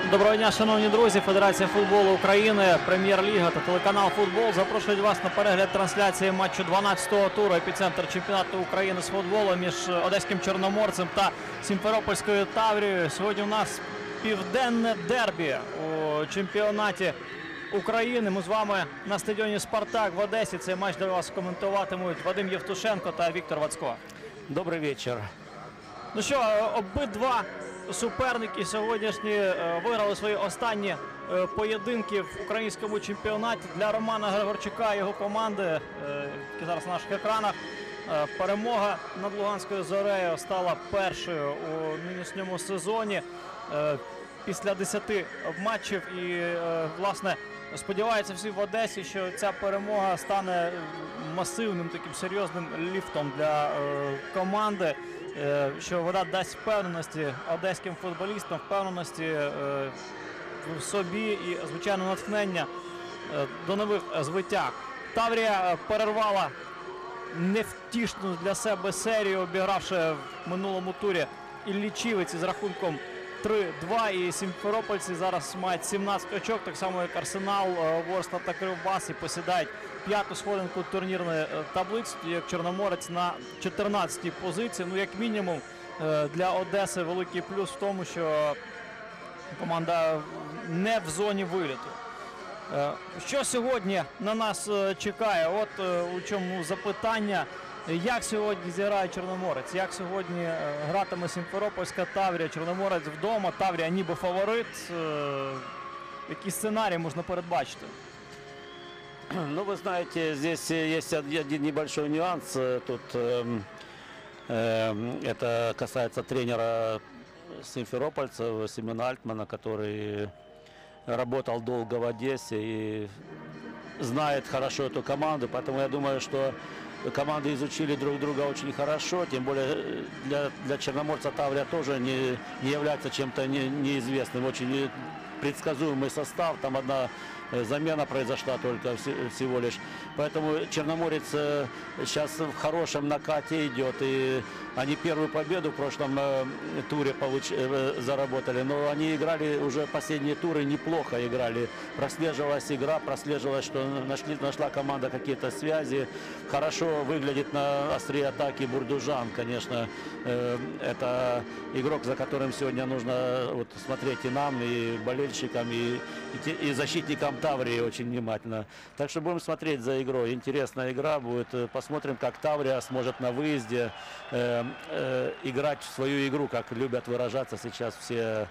Доброго дня, шановні друзі. Федерація футболу України, Прем'єр-ліга та телеканал «Футбол» запрошують вас на перегляд трансляції матчу 12-го туру епіцентр чемпіонату України з футболу між Одеським Чорноморцем та Сімферопольською Таврією. Сьогодні у нас південне дербі у чемпіонаті України. Ми з вами на стадіоні «Спартак» в Одесі. Цей матч для вас коментуватимуть Вадим Євтушенко та Віктор Вацко. Добрий вечір. Ну що, обидва суперники сьогоднішні виграли свої останні поєдинки в українському чемпіонаті. Для Романа Григорчука і його команди, які зараз на наших екранах, перемога над Луганською Зорею стала першою у нинішньому сезоні після 10 матчів. І, власне, сподіваються всі в Одесі, що ця перемога стане масивним, таким серйозним ліфтом для команди, що вона дасть впевненості одеським футболістам, впевненості в собі і, звичайно, натхнення до нових звитяг. Таврія перервала невтішну для себе серію, обігравши в минулому турі Іллічівець з рахунком 3-2, і сімферопольці зараз мають 17 очок, так само як Арсенал, Ворскла та Кривбас, і посідають п'яту сходинку турнірної таблиці, як Чорноморець на 14-й позиції. Ну, як мінімум, для Одеси великий плюс в тому, що команда не в зоні виліту. Що сьогодні на нас чекає? От у чому запитання. Як сьогодні зіграє Чорноморець? Як сьогодні гратиме Сімферопольська Таврія? Чорноморець вдома, Таврія ніби фаворит. Який сценарій можна передбачити? Ну, вы знаете, здесь есть один небольшой нюанс. Тут это касается тренера симферопольцев Семена Альтмана, который работал долго в Одессе и знает хорошо эту команду. Поэтому я думаю, что команды изучили друг друга очень хорошо. Тем более для Черноморца Таврия тоже не является чем-то неизвестным. Очень предсказуемый состав. Там одна замена произошла только всего лишь. Поэтому Черноморец сейчас в хорошем накате идет. И они первую победу в прошлом туре заработали. Но они играли уже последние туры, неплохо играли. Прослеживалась игра, прослеживалось, что нашла команда какие-то связи. Хорошо выглядит на острие атаки Бурдужан, конечно. Это игрок, за которым сегодня нужно вот смотреть и нам, и болельщикам, и защитникам Таврии очень внимательно. Так что будем смотреть за игрой. Интересная игра будет. Посмотрим, как Таврия сможет на выезде играть в свою игру, как любят выражаться сейчас все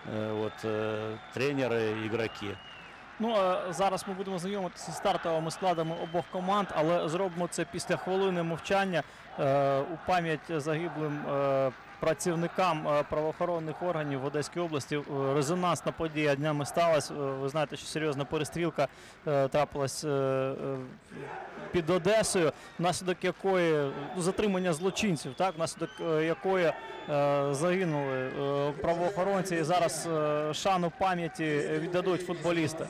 тренеры, игроки. Ну, зараз ми будемо знайомитися зі стартовими складами обох команд, але зробимо це після хвилини мовчання у пам'ять загиблим працівникам правоохоронних органів в Одеській області. Резонансна подія днями сталася. Ви знаєте, що серйозна перестрілка трапилась під Одесою, внаслідок якої затримання злочинців, так, внаслідок якої загинули правоохоронці, і зараз шану пам'яті віддадуть футболісти.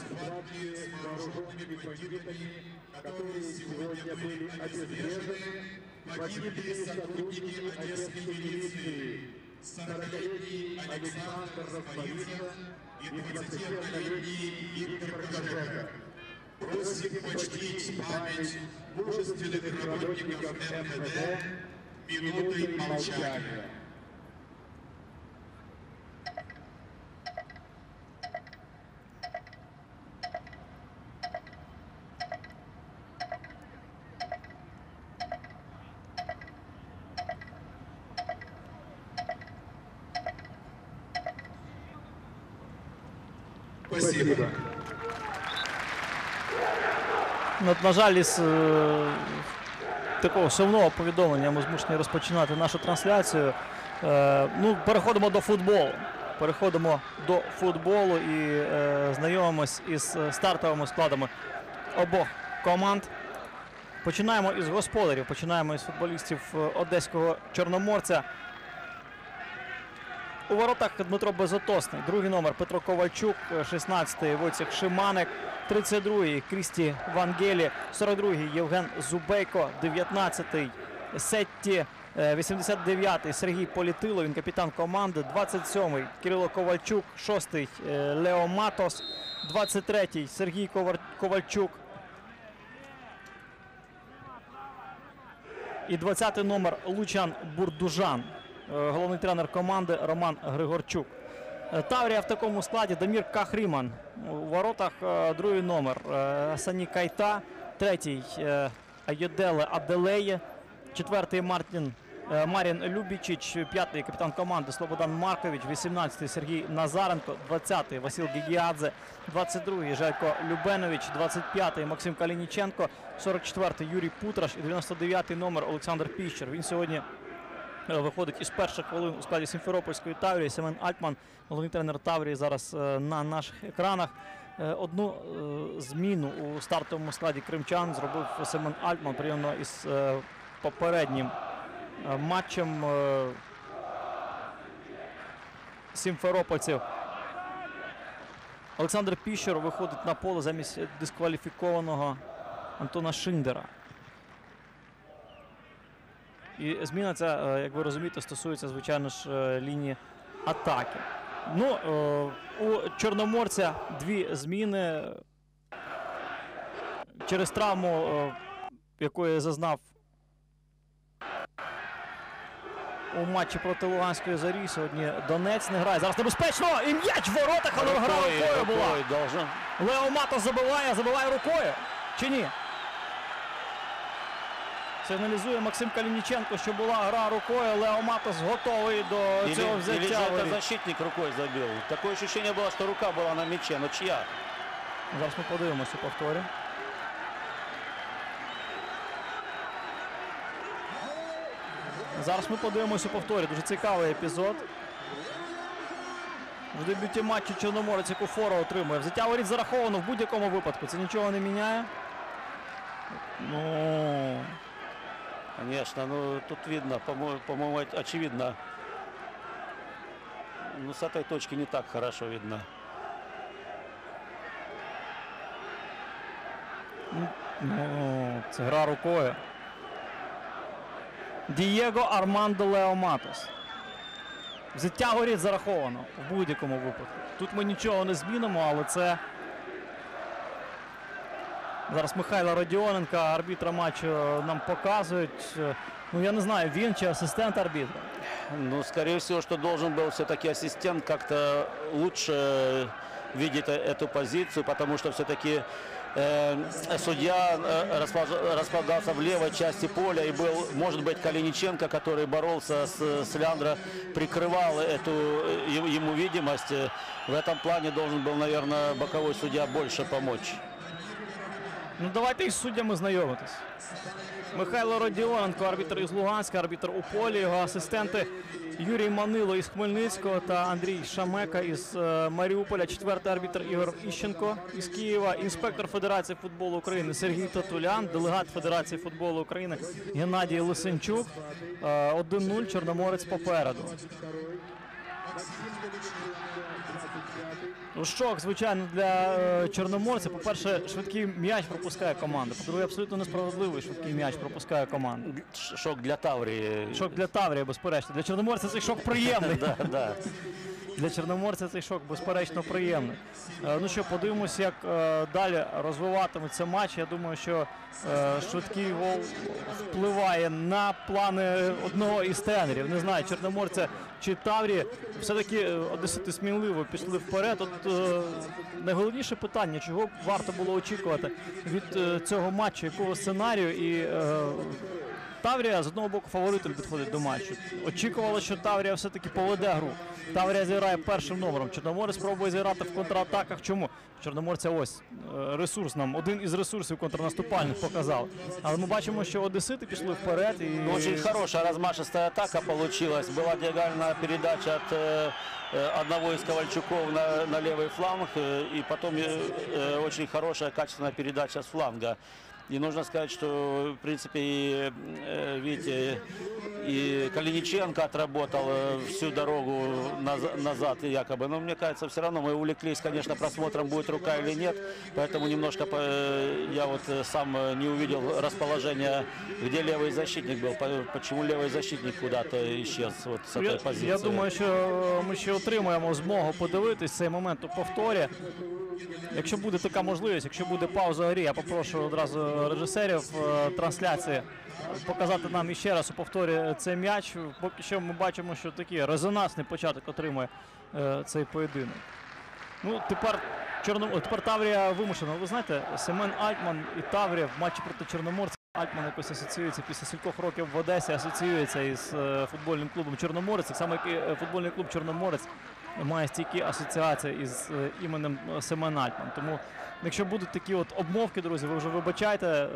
Погибли сотрудники Одесской милиции, 40-летний Александр Располитин и 21-летний Виктор Кожевка. Просим почтить память мужественных работников МВД минутой молчания. Спасибо. На жаль, із такого сумного повідомлення ми змушені розпочинати нашу трансляцію. Ну, переходимо до футболу. Переходимо до футболу і знайомимось із стартовими складами обох команд. Починаємо із господарів, починаємо із футболістів Одеського Чорноморця. У воротах Дмитро Безотосний, другий номер Петро Ковальчук, 16-й Войцех Шиманик, 32-й Крісті Вангелі, 42-й Євген Зубейко, 19-й Сетті 89-й Сергій Політило, він капітан команди. 27-й Кирило Ковальчук. 6-й Лео Матос. 23-й Сергій Ковальчук. І 20-й номер Лучан Бурдужан. Головний тренер команди Роман Григорчук. Таврія в такому складі: Дамір Кахріман у воротах, другий номер Сані Кайта, третій Айоделе Аделеє, четвертий Марін Любічич, п'ятий капітан команди Слободан Маркович, 18-й Сергій Назаренко, 20-й Васил Гігіадзе, 22-й Желько Любенович, 25-й Максим Калініченко, 44-й Юрій Путраш і 99-й номер Олександр Піщер. Він сьогодні виходить із перших хвилин у складі Сімферопольської Таврії. Семен Альтман, головний тренер Таврії, зараз на наших екранах. Одну зміну у стартовому складі кримчан зробив Семен Альтман порівняно із попереднім матчем сімферопольців. Олександр Піщер виходить на поле замість дискваліфікованого Антона Шиндера. І зміна ця, як ви розумієте, стосується, звичайно ж, лінії атаки. Ну, у Чорноморця дві зміни через травму, якої зазнав у матчі проти Луганської Зорі. Сьогодні Донець не грає. Зараз небезпечно! І м'яч в воротах, але гра рукою була. Лео Матос забиває рукою. Чи ні? Сигналізує Максим Калініченко, що була гра рукою. Лео Матос готовий до цього взяття. Или же это защитник рукой забил. Такое ощущение было, что рука была на мяче. Но чья? Зараз ми подивимося у повторі. Зараз ми подивимося у повторі. Дуже цікавий епізод. В дебюті матчу Чорноморець, яку фору отримує. Взяття воріт зараховано в будь-якому випадку. Це нічого не міняє. Ну... Конечно, ну тут видно, по-моему, очевидно. Ну, с этой точки не так хорошо видно. Ну, це гра рукою. Дієго Армандо Лео Матос. Взяття воріт зараховано в будь-якому випадку. Тут ми нічого не змінимо, але це... Зараз Михайла Родіоненка, арбітра матчу, нам показують. Ну, я не знаю, він чи асистент арбітра. Ну, скорее всего, что должен был все-таки ассистент как-то лучше видеть эту позицию, потому что все-таки судья располагался в левой части поля, и был, может быть, Калиниченко, который боролся с Леандро, прикрывал ему видимость. В этом плане должен был, наверное, боковой судья больше помочь. Ну, давайте із суддями знайомитись. Михайло Родіоненко, арбітр із Луганська, арбітр у полі, його асистенти Юрій Манило із Хмельницького та Андрій Шамека із Маріуполя, четвертий арбітр Ігор Іщенко із Києва, інспектор Федерації футболу України Сергій Татулян, делегат Федерації футболу України Геннадій Лисенчук. 1-0, Чорноморець попереду. Ну, шок, звичайно, для Чорноморця. По-перше, швидкий м'яч пропускає команда. По-друге, абсолютно несправедливий швидкий м'яч пропускає команда. Шок для Таврії. Шок для Таврії, безперечно. Для Чорноморця цей шок приємний. Да. Для Чорноморця цей шок, безперечно, приємний. Ну що, подивимося, як далі розвиватиметься матч. Я думаю, що швидкий гол впливає на плани одного із тренерів. Не знаю, Чорноморця чи Таврії. Все-таки одесити сміливо пішли вперед. От найголовніше питання, чого варто було очікувати від цього матчу, якого сценарію. І Таврія, з одного боку, фаворитом підходить до матчу. Очікувало, що Таврія все-таки поведе гру. Таврія зіграє першим номером. Чорноморець спробує зіграти в контратаках. Чому? Чорноморця ось ресурс нам, один із ресурсів контрнаступальних показав. Але ми бачимо, що одесити пішли вперед. І... Очень хорошая размашистая атака получилась. Была диагональная передача от одного из Ковальчуков на левый фланг. И потом очень хорошая, качественная передача с фланга. И нужно сказать, что, в принципе, видите, и Калиниченко отработал всю дорогу назад якобы. Но мне кажется, все равно мы увлеклись, конечно, просмотром, будет рука или нет. Поэтому немножко я вот сам не увидел расположение, где левый защитник был. Почему левый защитник куда-то исчез вот с этой позиции. Я думаю, що ми ще отримаємо змогу подивитись цей момент у повторі. Якщо буде така можливість, якщо буде пауза у грі, я попрошу одразу режисерів трансляції показати нам іще раз у повторі цей м'яч. Поки що ми бачимо, що такий резонансний початок отримує цей поєдинок. Ну, тепер Таврія вимушена. Ви знаєте, Семен Альтман і Таврія в матчі проти Чорноморця. Альтман якось асоціюється після стількох років в Одесі, асоціюється із футбольним клубом Чорноморець. Так само, як і футбольний клуб Чорноморець має стійкі асоціації із іменем Семен Альтман. Тому, якщо будуть такі от обмовки, друзі, ви вже вибачайте.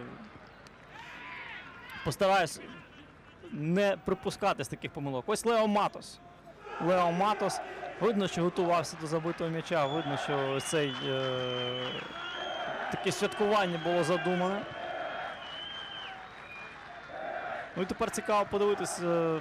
Постараюсь не припускатись таких помилок. Ось Лео Матос. Лео Матос. Видно, що готувався до забитого м'яча. Видно, що таке святкування було задумане. Ну і тепер цікаво подивитись,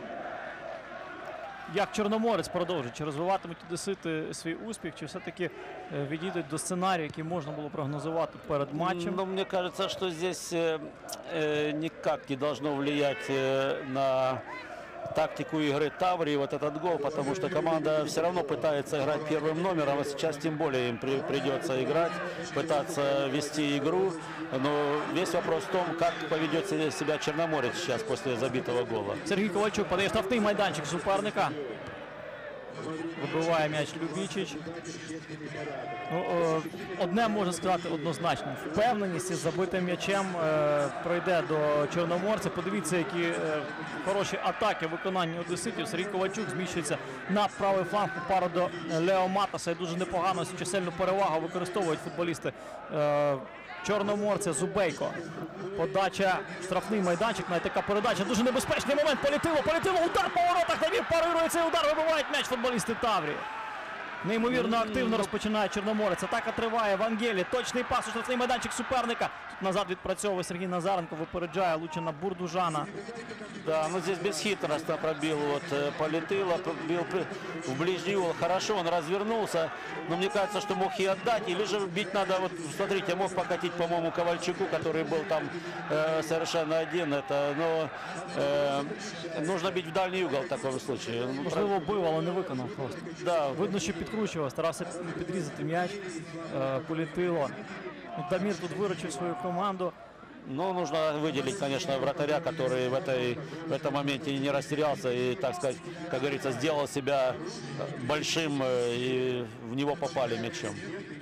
як Чорноморець продовжить. Чи розвиватимуть одесити свій успіх, чи все-таки відійдуть до сценарію, який можна було прогнозувати перед матчем. Но мне кажется, что здесь никак не должно влиять на тактику игры Таврии вот этот гол, потому что команда все равно пытается играть первым номером, а сейчас тем более им придется играть, пытаться вести игру. Но весь вопрос в том, как поведет себя Черноморец сейчас после забитого гола. Сергій Ковальчук подає штрафний майданчик суперника. Вибиває м'яч Любічич. Ну, одне можна сказати однозначно. Впевненість із забитим м'ячем пройде до Чорноморця. Подивіться, які хороші атаки виконання одеситів. Сергій Ковальчук зміщується на правий фланг у пару до Лео Матоса. І дуже непогано чисельну перевагу використовують футболісти Чорноморця. Зубейко. Подача, штрафний майданчик, навіть така передача. Дуже небезпечний момент. Полетіло, удар по воротах. Навір парирує цей удар, вибивають м'яч футболісти Таврії. Неймовірно активно розпочинає Чорноморець. Атака триває. Вангелі. Точний пас у штрафний майданчик суперника. Тут назад відпрацьовує Сергій Назаренко. Випереджає Лучина Бурдужана. Да, ну здесь бесхитростно пробил Полетыло, пробил в ближний угол. Хорошо, он развернулся, но мне кажется, что мог и отдать. Или же бить надо, вот смотрите, мог покатить, по-моему, Ковальчуку, который был там совершенно один. Но нужно бить в дальний угол в таком случае. Можливо, бив, але не виконав просто. Да, Видно, що підкручував, старався підрізати м'яч. Полетило. Дамір тут виручив свою команду. но нужно выделить, конечно, вратаря, который в этом моменте не растерялся и, так сказать, как говорится, сделал себя большим, и в него попали мячом.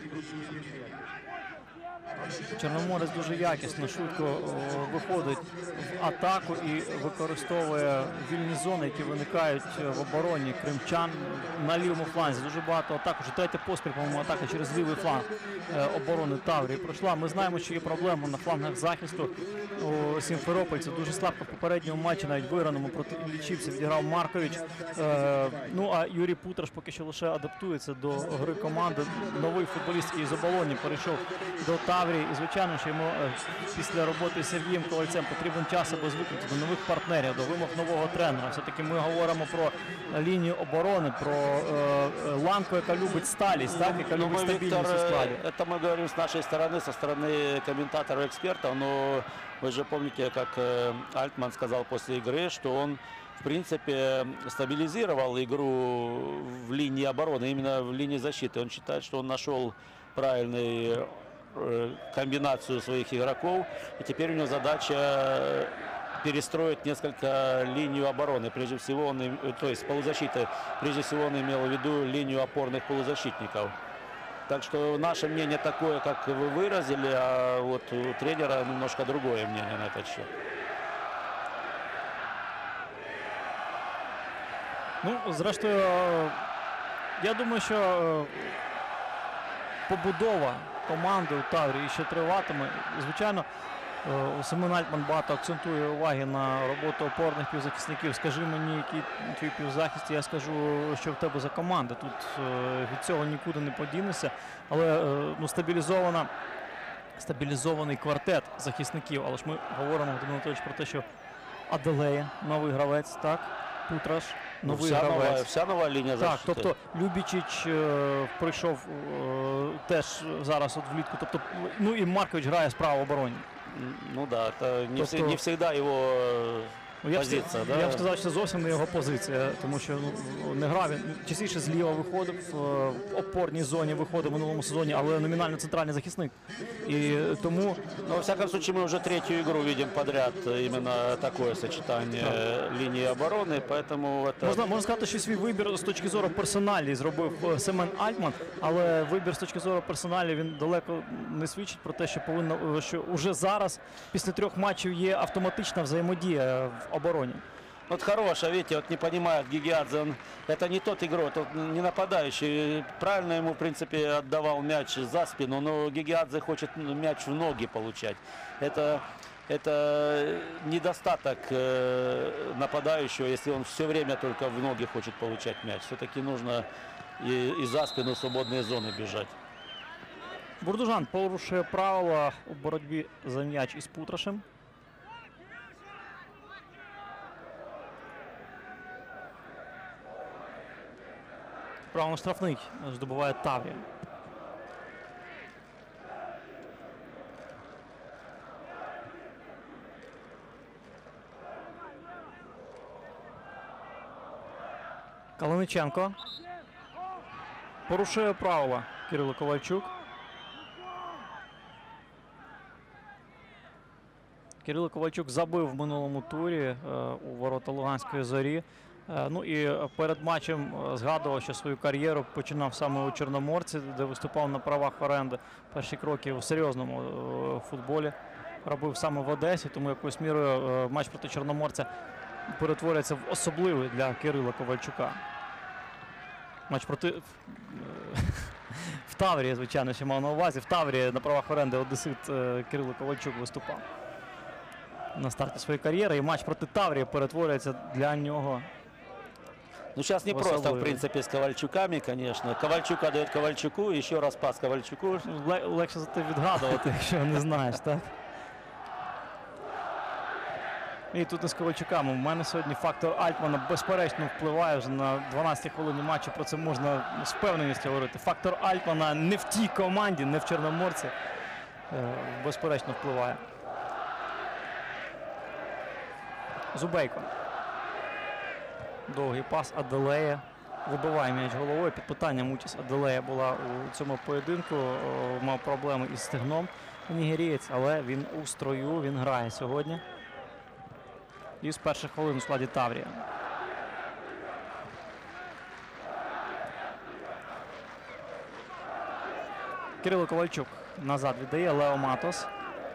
Чорноморець дуже якісно, швидко виходить в атаку і використовує вільні зони, які виникають в обороні кримчан на лівому фланзі. Дуже багато атак, вже третя поспіль, по-моєму, атака через лівий фланг оборони Таврії пройшла. Ми знаємо, що є проблема на флангах захисту у сімферопольців. Дуже слабко в попередньому матчі, навіть виграному проти іллічівців, відіграв Маркович. Ну а Юрій Путраш поки що лише адаптується до гри команди. Новий футболіст, який з Оболоні перейшов до Таврії. І, звичайно, що йому після роботи з Сергієм Ковальцем потрібен час, аби звикнути до нових партнерів, до вимог нового тренера. Все-таки ми говоримо про лінію оборони, про ланку, яка любить сталість, так, яка любить стабільність у складі. Это мы говорим с нашей стороны, со стороны комментаторов, экспертов, но вы же помните, как Альтман сказал после игры, что он, в принципе, стабилизировал игру в линии обороны, именно в линии защиты. Он считает, что он нашел правильный комбинацию своих игроков, и теперь у него задача перестроить несколько линию обороны. Прежде всего, то есть полузащиты, прежде всего он имел в виду линию опорных полузащитников. Так что наше мнение такое, как вы выразили, а вот у тренера немножко другое мнение на этот счет. Ну, зрештою, я думаю, що побудова команди у Таврії ще триватиме. Звичайно, Семен Альтман багато акцентує уваги на роботу опорних півзахисників. Скажи мені, який твій півзахист, я скажу, що в тебе за команда. Тут від цього нікуди не подінешся. Але ну, стабілізована стабілізований квартет захисників. Але ж ми говоримо, Вадим Анатолійович, про те, що Аделея, новий гравець, так, Путраш, новий гравець. Вся нова лінія Так, защити. тобто Любічич прийшов теж зараз от влітку. Тобто, ну і Маркович грає справа в обороні. Ну да, это Тобто- не всегда его Ну, я б позиція. я б сказав, що це зовсім не його позиція, тому що ну, не грав він. Частіше зліва виходив, в опорній зоні виходив в минулому сезоні, але номінально центральний захисник. І тому Но, во всяком случае, мы уже третью игру видим подряд именно такое сочетание линии обороны, поэтому это... можна сказати, що свій вибір з точки зору персоналі зробив Семен Альтман, але вибір з точки зору персоналі він далеко не свідчить про те, що вже зараз, після 3 матчів, є автоматична взаємодія в обороні. Вот хорошая, видите, вот не понимает Гигиадзе, это не тот игрок, тот не нападающий. Правильно ему, в принципе, отдавал мяч за спину, но Гигиадзе хочет мяч в ноги получать. Это недостаток нападающего, если он все время только в ноги хочет получать мяч. Все-таки нужно и за спину свободные зоны бежать. Бурдужан порушує правила у боротьбі за м'яч із Путрашем. Право на штрафний здобуває Таврія. Калиниченко порушує правила Кирило Ковальчук. Кирило Ковальчук забив в минулому турі у ворота Луганської Зорі. Ну і перед матчем згадував, що свою кар'єру починав саме у Чорноморці, де виступав на правах оренди. Перші кроки у серйозному футболі робив саме в Одесі, тому якоюсь мірою матч проти Чорноморця перетворюється в особливий для Кирила Ковальчука. Матч проти... В Таврії, звичайно, ще мав на увазі. В Таврії на правах оренди одесит Кирило Ковальчук виступав на старті своєї кар'єри. І матч проти Таврії перетворюється для нього. Ну, сейчас не просто, в Особливо. принципе, с Ковальчуками, конечно. Ковальчук отдает Ковальчуку, еще раз пас Ковальчуку. Легше за те відгадувати, якщо не знаєш, так? І тут не з Ковальчуками. У мене сьогодні фактор Альтмана безперечно впливає вже на 12-й хвилині матчу. Про це можна з впевненістю говорити. Фактор Альтмана не в тій команді, не в Чорноморці. Безперечно впливає. Зубейко. Довгий пас Аделея. Вибиває м'яч головою. Під питанням участь Аделея була у цьому поєдинку. Мав проблеми із стегном нігерієць, але він у строю, він грає сьогодні. І з перших хвилин у складі Таврія. Кирило Ковальчук назад віддає. Лео Матос.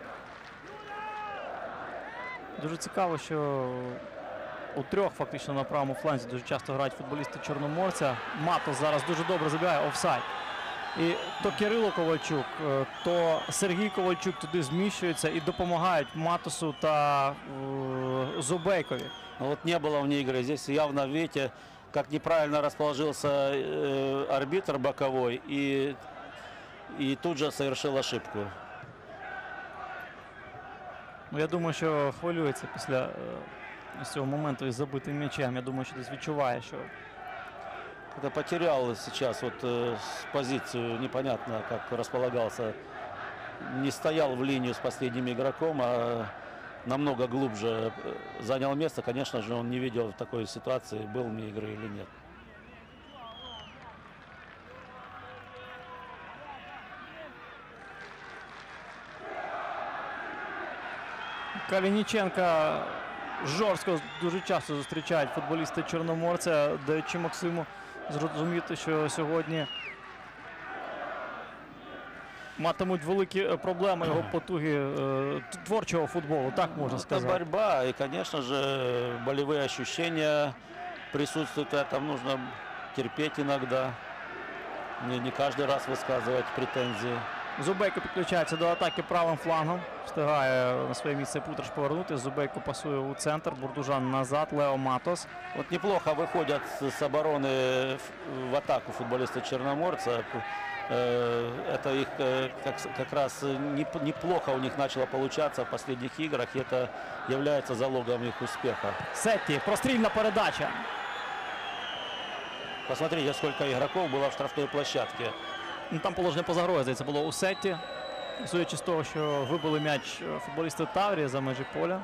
Дуже цікаво, що у 3 фактично на правому фланзі дуже часто грають футболісти Чорноморця. Матос зараз дуже добре забігає, офсайд. І то Кирило Ковальчук, то Сергій Ковальчук туди зміщуються і допомагають Матосу та Зубейкові. Но вот не было вне игры. Здесь явно, видите, как неправильно расположился арбитр боковой и тут же совершил ошибку. Ну, я думаю, що хвилюється після цього моменту із забитим м'ячем. Я думаю, що десь відчуває, що Это потерял сейчас вот позицию, непонятно, как располагался. Не стоял в линию с последним игроком, а намного глубже занял место. Конечно же, он не видел в такой ситуации, был вне игры или нет. Калініченка жорстко дуже часто зустрічають футболісти Чорноморця, даючи Максиму зрозуміти, що сьогодні матимуть великі проблеми його потуги творчого футболу, так можна Это сказати. борьба, и, конечно же, болевые ощущения присутствуют. Там нужно терпеть иногда, не каждый раз высказывать претензии. Зубейко підключається до атаки правим флангом. Встигає на своє місце Путраш повернути. Зубейко пасує у центр. Бурдужан назад. Лео Матос. Вот неплохо выходят с обороны в атаку футболисты Черноморца. Это их как раз неплохо у них начало получаться в последних играх. И это является залогом их успеха. Сетті, прострільна передача. Посмотрите, сколько игроков было в штрафной площадке. Ну, там положення поза грою, здається, було у Сетті. Судячи з того, що вибили м'яч футболісти Таврії за межі поля.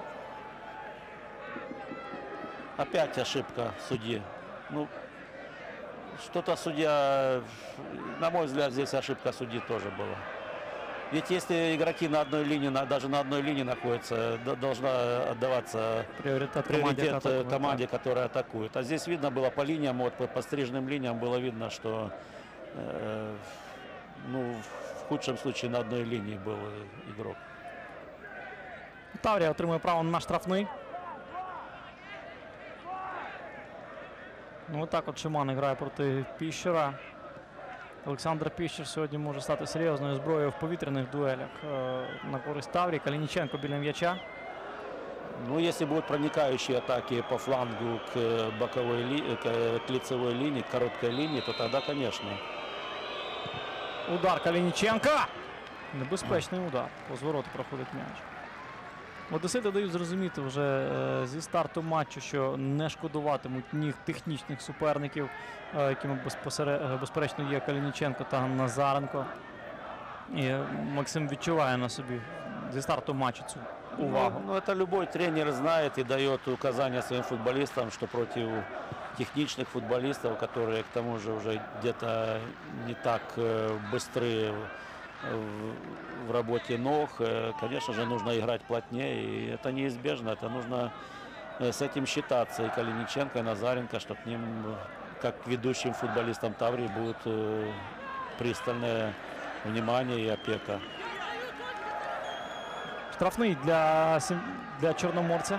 Опять ошибка судьи. Ну, что-то судья, на мой взгляд, здесь ошибка судьи тоже была. Ведь если игроки на одной линии, даже на одной линии находятся, должна отдаваться Пріоритет приоритет команде, которая атакует. А здесь видно было по линиям, вот по стрижным линиям было видно, что ну, в худшем случае на одной линии был игрок. Таврія отримує право на штрафний. Ну, отак от Шиман грає проти Піщера. Олександр Піщер сьогодні може стати серйозною зброєю в повітряних дуелях на користь Таврії. Калініченко біля м'яча. Ну, если будут проникающие атаки по флангу к боковой к лицевой линии, к короткой линии, то тогда, конечно. Удар Калініченка. Небезпечний удар. По звороту проходить м'яч. Одесити дають зрозуміти вже зі старту матчу, що не шкодуватимуть ні технічних суперників, якими безперечно є Калініченко та Назаренко. І Максим відчуває на собі зі старту матчу цю увагу. Ну, это любой тренер знает и дает указания своим футболистам, что против техничных футболистов, которые к тому же уже где-то не так быстры в работе ног, конечно же, нужно играть плотнее, и это неизбежно, это нужно с этим считаться. И Калиниченко, и Назаренко, что к ним, как к ведущим футболистам Таврии, будет пристальное внимание и опека. Штрафний для чорноморця.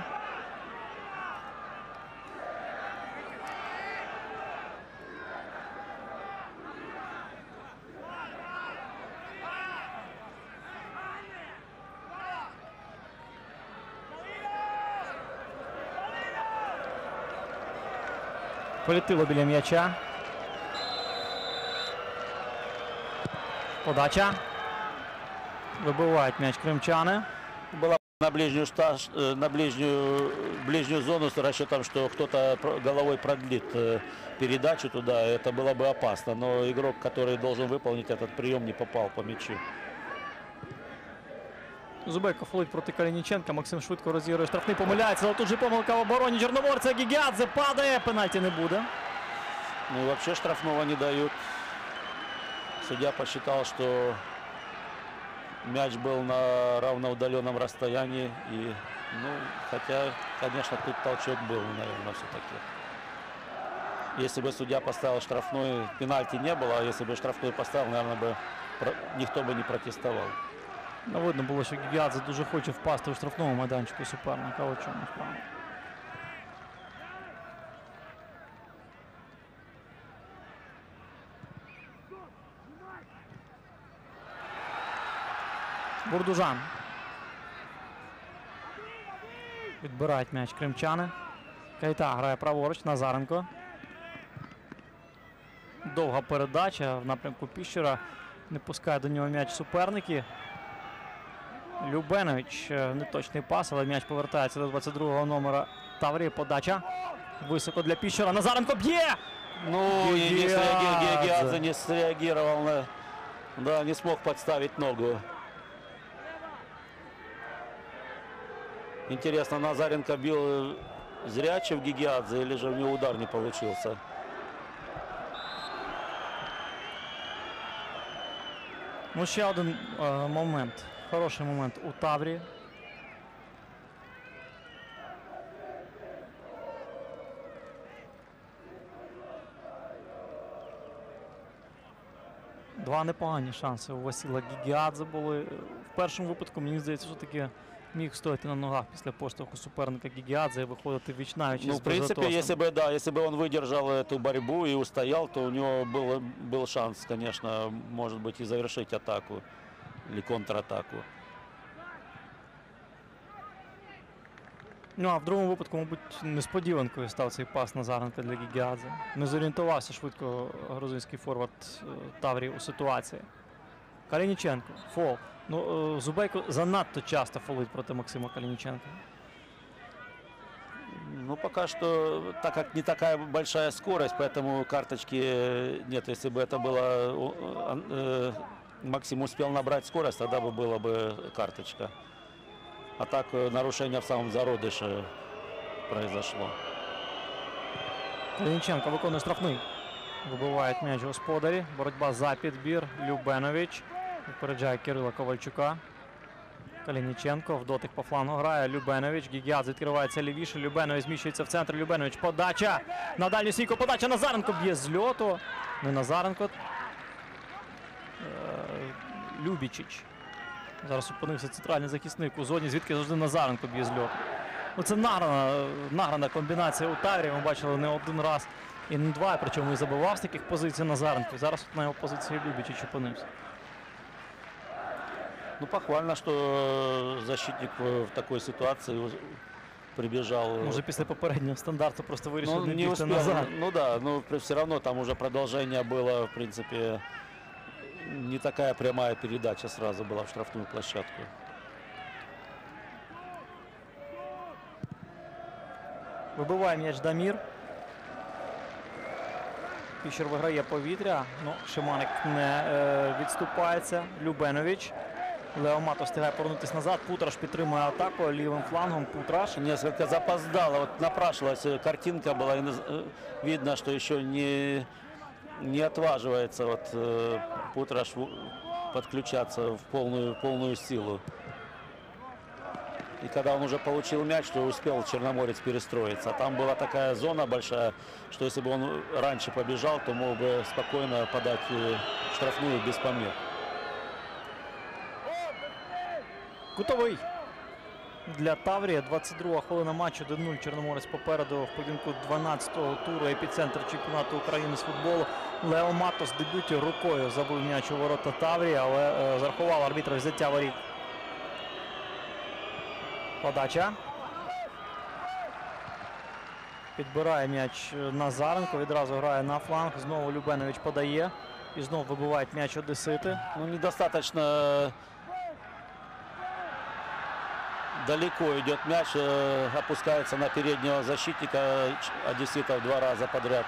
Полетіло біля м'яча. Подача. Вибивають м'яч кримчани. Была на ближнюю зону с расчетом, что кто-то головой продлит передачу туда, это было бы опасно. Но игрок, который должен выполнить этот прием, не попал по мячу. Зубейко фолить проти Калініченка. Максим швидко розігрує штрафний, помиляється, але тут же помилка в обороні чорноморця. Гігіадзе падає, пенальті не буде. Ну и вообще штрафного не дают. Судья посчитал, что мяч был на равноудаленном расстоянии. И, ну, хотя, конечно, тут толчок был, наверное, все-таки. Если бы судья поставил штрафной, пенальти не было, а если бы штрафной поставил, наверное, бы никто бы не протестовал. Ну, видно було, що Гігіадзе дуже хоче впасти у штрафному майданчику суперника. Ось чому справа. Бурдужан. Відбирають м'яч кримчани. Кайта грає праворуч. Назаренко. Довга передача в напрямку Піщера. Не пускає до нього м'яч суперники. Любенович. Неточний пас, але м'яч повертається до 22-го номера Таврії. Подача. Високо для Піщера. Назаренко б'є! Ну, и Гигиадзе не среагировал, да, не смог подставить ногу. Интересно, Назаренко бил зрячий в Гигиадзе или же у него удар не получился? Ну, ще один момент. Хороший момент у Таврії. Два непогані шанси у Васіла Гігіадзе були. В першому випадку, мені здається, що таки міг стояти на ногах після поштовху суперника Гігіадзе і виходити віч-навіч Ну, із в принципе, Безотосом. если бы он выдержал эту борьбу и устоял, то у него был шанс, конечно, может быть, и завершить атаку или контратаку. Ну а в другому випадку, мабуть, несподіванкою став цей пас Назаренка для Гігіадзе. Не зорієнтувався швидко грузинський форвард Таврії у ситуації. Калініченко, фол. Ну, Зубейко занадто часто фолить проти Максима Калініченка. Ну, пока что, так как не такая большая скорость, поэтому карточки нет. Если бы это было, Максим успел набрать скорость, тогда бы была бы карточка. А так нарушение в самом зародыше произошло. Калініченко виконує штрафний. Вибивають м'яч господарі. Боротьба за підбір. Любенович випереджає Кирила Ковальчука. Калініченко в дотик по флангу грає. Любенович. Гігіадзе відкривається лівіше. Любенович зміщується в центр. Любенович. Подача. На дальню стійку. Подача. Назаренко б'є з льоту. Не Назаренко. Любічич. Зараз опинився центральний захисник у зоні, звідки завжди Назаренко б'є з льоту. Ну, це награна комбінація у Таврії. Ми бачили не один раз і не два. Причому і забивав з таких позицій Назаренко. Зараз от на його позиції Любічич опинився. Ну, похвально, что защитник в такой ситуации прибежал. Може після попереднього стандарту просто вирішив Ну, не не бігти успел. назад. Ну да, но все равно там уже продолжение было, в принципе, не такая прямая передача сразу была в штрафную площадку. Вибиває м'яч Дамір. Піщер виграє повітря. Ну, Шиманик не відступається. Любенович. Лео Мато встигає повернутися назад. Путраш підтримує атаку лівим флангом. Путраш. Несколько запоздало. Вот напрашивалась картинка была. И видно, что еще не отваживается Путраш подключаться в полную силу. И когда он уже получил мяч, то успел Черноморец перестроиться. А там была такая зона большая, что если бы он раньше побежал, то мог бы спокойно подать штрафную без помех. Кутовий для Таврії. 22-га хвилина матчу. 1-0. Чорноморець попереду в поєдинку 12-го туру. Епіцентр чемпіонату України з футболу. Лео Матос в дебюті рукою забив м'яч у ворота Таврії, але зарахував арбітр взяття воріт. Подача. Підбирає м'яч Назаренко. Відразу грає на фланг. Знову Любенович подає. І знову вибивають м'яч одесити. Ну, недостаточно далеко идет мяч, опускается на переднего защитника одесситов 2 раза подряд.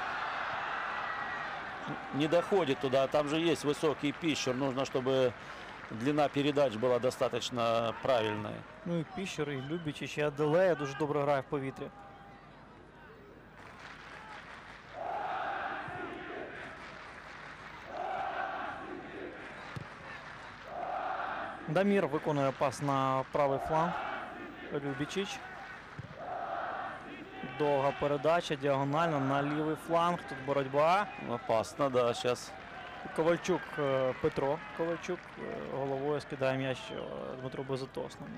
Не доходит туда, там же есть высокий Пищер, нужно, чтобы длина передач была достаточно правильной. Ну і Піщер, і Любічич, і Аделея дуже добре грає в повітрі. Дамір виконує пас на правий фланг. Любічич. Довга передача, діагонально на лівий фланг. Тут боротьба. Опасно, да, сейчас. Ковальчук, Петро Ковальчук головою скидає м'яч Дмитру Безотосному.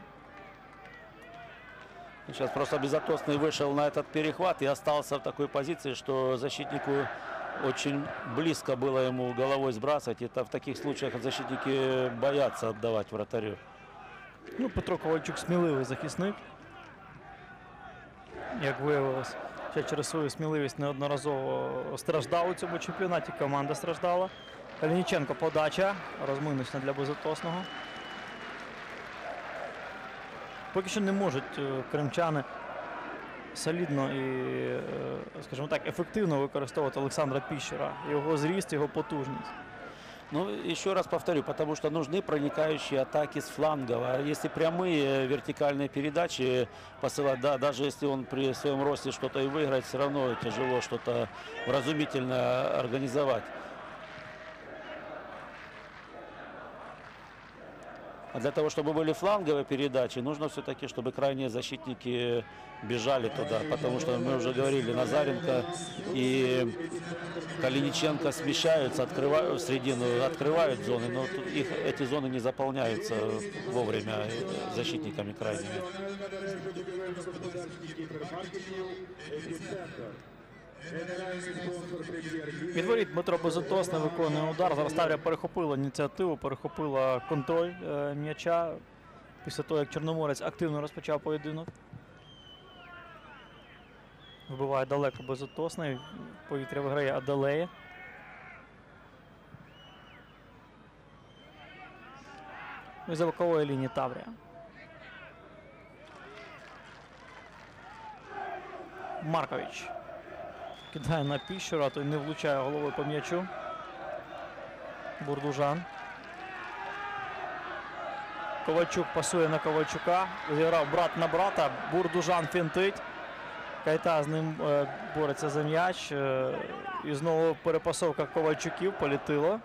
Сейчас просто Безотосный вышел на этот перехват и остался в такой позиции, что защитнику очень близко было ему головой сбрасывать. Это в таких случаях защитники боятся отдавать вратарю. Ну, Петро Ковальчук сміливий захисник. Як виявилось, ще через свою сміливість неодноразово страждав у цьому чемпіонаті. Команда страждала. Калініченко подача. Розминочна для Безотосного. Поки що не можуть кримчани солідно і, скажімо так, ефективно використовувати Олександра Піщера. Його зріст, його потужність. Ну, еще раз повторю, потому что нужны проникающие атаки с флангов. А если прямые вертикальные передачи посылать, да, даже если он при своем росте что-то и выиграет, все равно тяжело что-то вразумительно организовать. А для того, чтобы были фланговые передачи, нужно все-таки, чтобы крайние защитники бежали туда. Потому что мы уже говорили, Назаренко и Калиниченко смещаются, открывают в середину, открывают зоны, но эти зоны не заполняются вовремя защитниками крайними. Від воріт Дмитро Безотосний виконує удар. Зараз Таврія перехопила ініціативу, перехопила контроль м'яча після того, як Чорноморець активно розпочав поєдинок. Вибиває далеко Безотосний. В повітря виграє Аделея. І за бокової лінії Таврія. Маркович кидає на Піщура, той не влучає головою по м'ячу. Бурдужан. Ковальчук пасує на Ковальчука. Зіграв брат на брата. Бурдужан фінтить. Кайта з ним бореться за м'яч. І знову перепасовка Ковальчуків. Політило.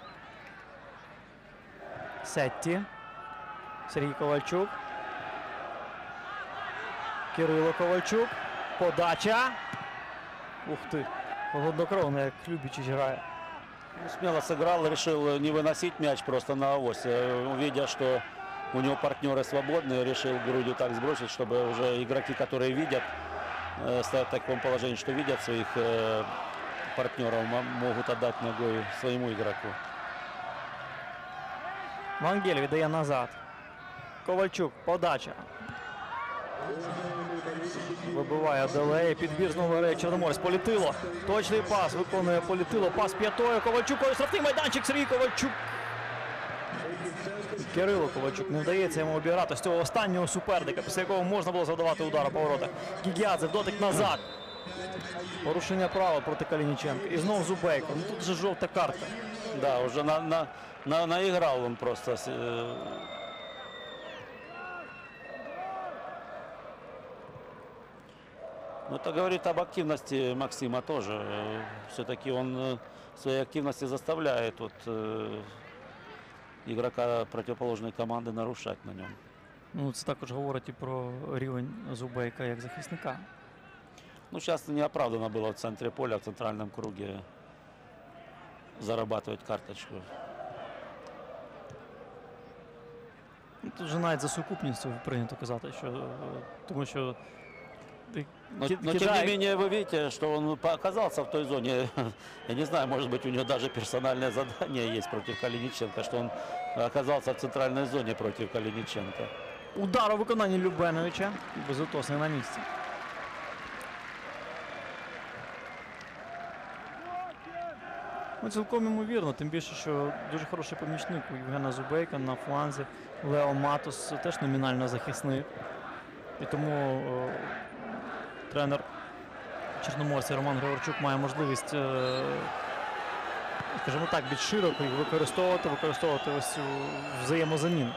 Сетті. Сергій Ковальчук. Кирило Ковальчук. Подача. Ух ти. Голоднокровно, як Любічич грає. Ну, смело сыграл, решил не выносить мяч просто на авось. Увидя, что у него партнеры свободные, решил грудью так сбросить, чтобы уже игроки, которые видят, стоят в таком положении, что видят своих партнеров, могут отдать ногой своему игроку. Вангель віддає назад. Ковальчук. Подача. Вибиває Аделея. Підбір знову грає Чорноморець. Політило. Точний пас. Виконує Політило. Пас п'ятою. Ковальчук. Штрафний майданчик. Сергій Ковальчук. Кирило Ковальчук. Не вдається йому обіграти з цього останнього суперника, після якого можна було завдавати удари по воротах. Гігіадзе. Дотик назад. Порушення правил проти Калініченка. І знову Зубейко. Ну тут же жовта картка. Да, уже наиграл он просто. Ну, это говорит об активности Максима тоже. Все-таки он своей активности заставляет игрока противоположной команды нарушать на нем. Ну, це також говорить і про рівень Зубейка як захисника. Ну, сейчас неоправданно было в центре поля, в центральном круге зарабатывать карточку. Ну, тут же навіть за сукупністю прийнято казати, що тому що Но тем не менее вы видите, что он оказался в той зоне. Я не знаю, может быть, у него даже персональное задание есть против Калиниченко, что он оказался в центральной зоне против Калиниченко. Удар у виконанні Любеновича. Безотосний на місці. Ну, цілком ймовірно, тим більше, що дуже хороший помічник у Євгена Зубейка на фланзі. Лео Матос теж номінально захисник. І тому тренер Чорноморця Роман Григорчук має можливість, скажімо так, більш широко їх використовувати ось цю взаємозаміну.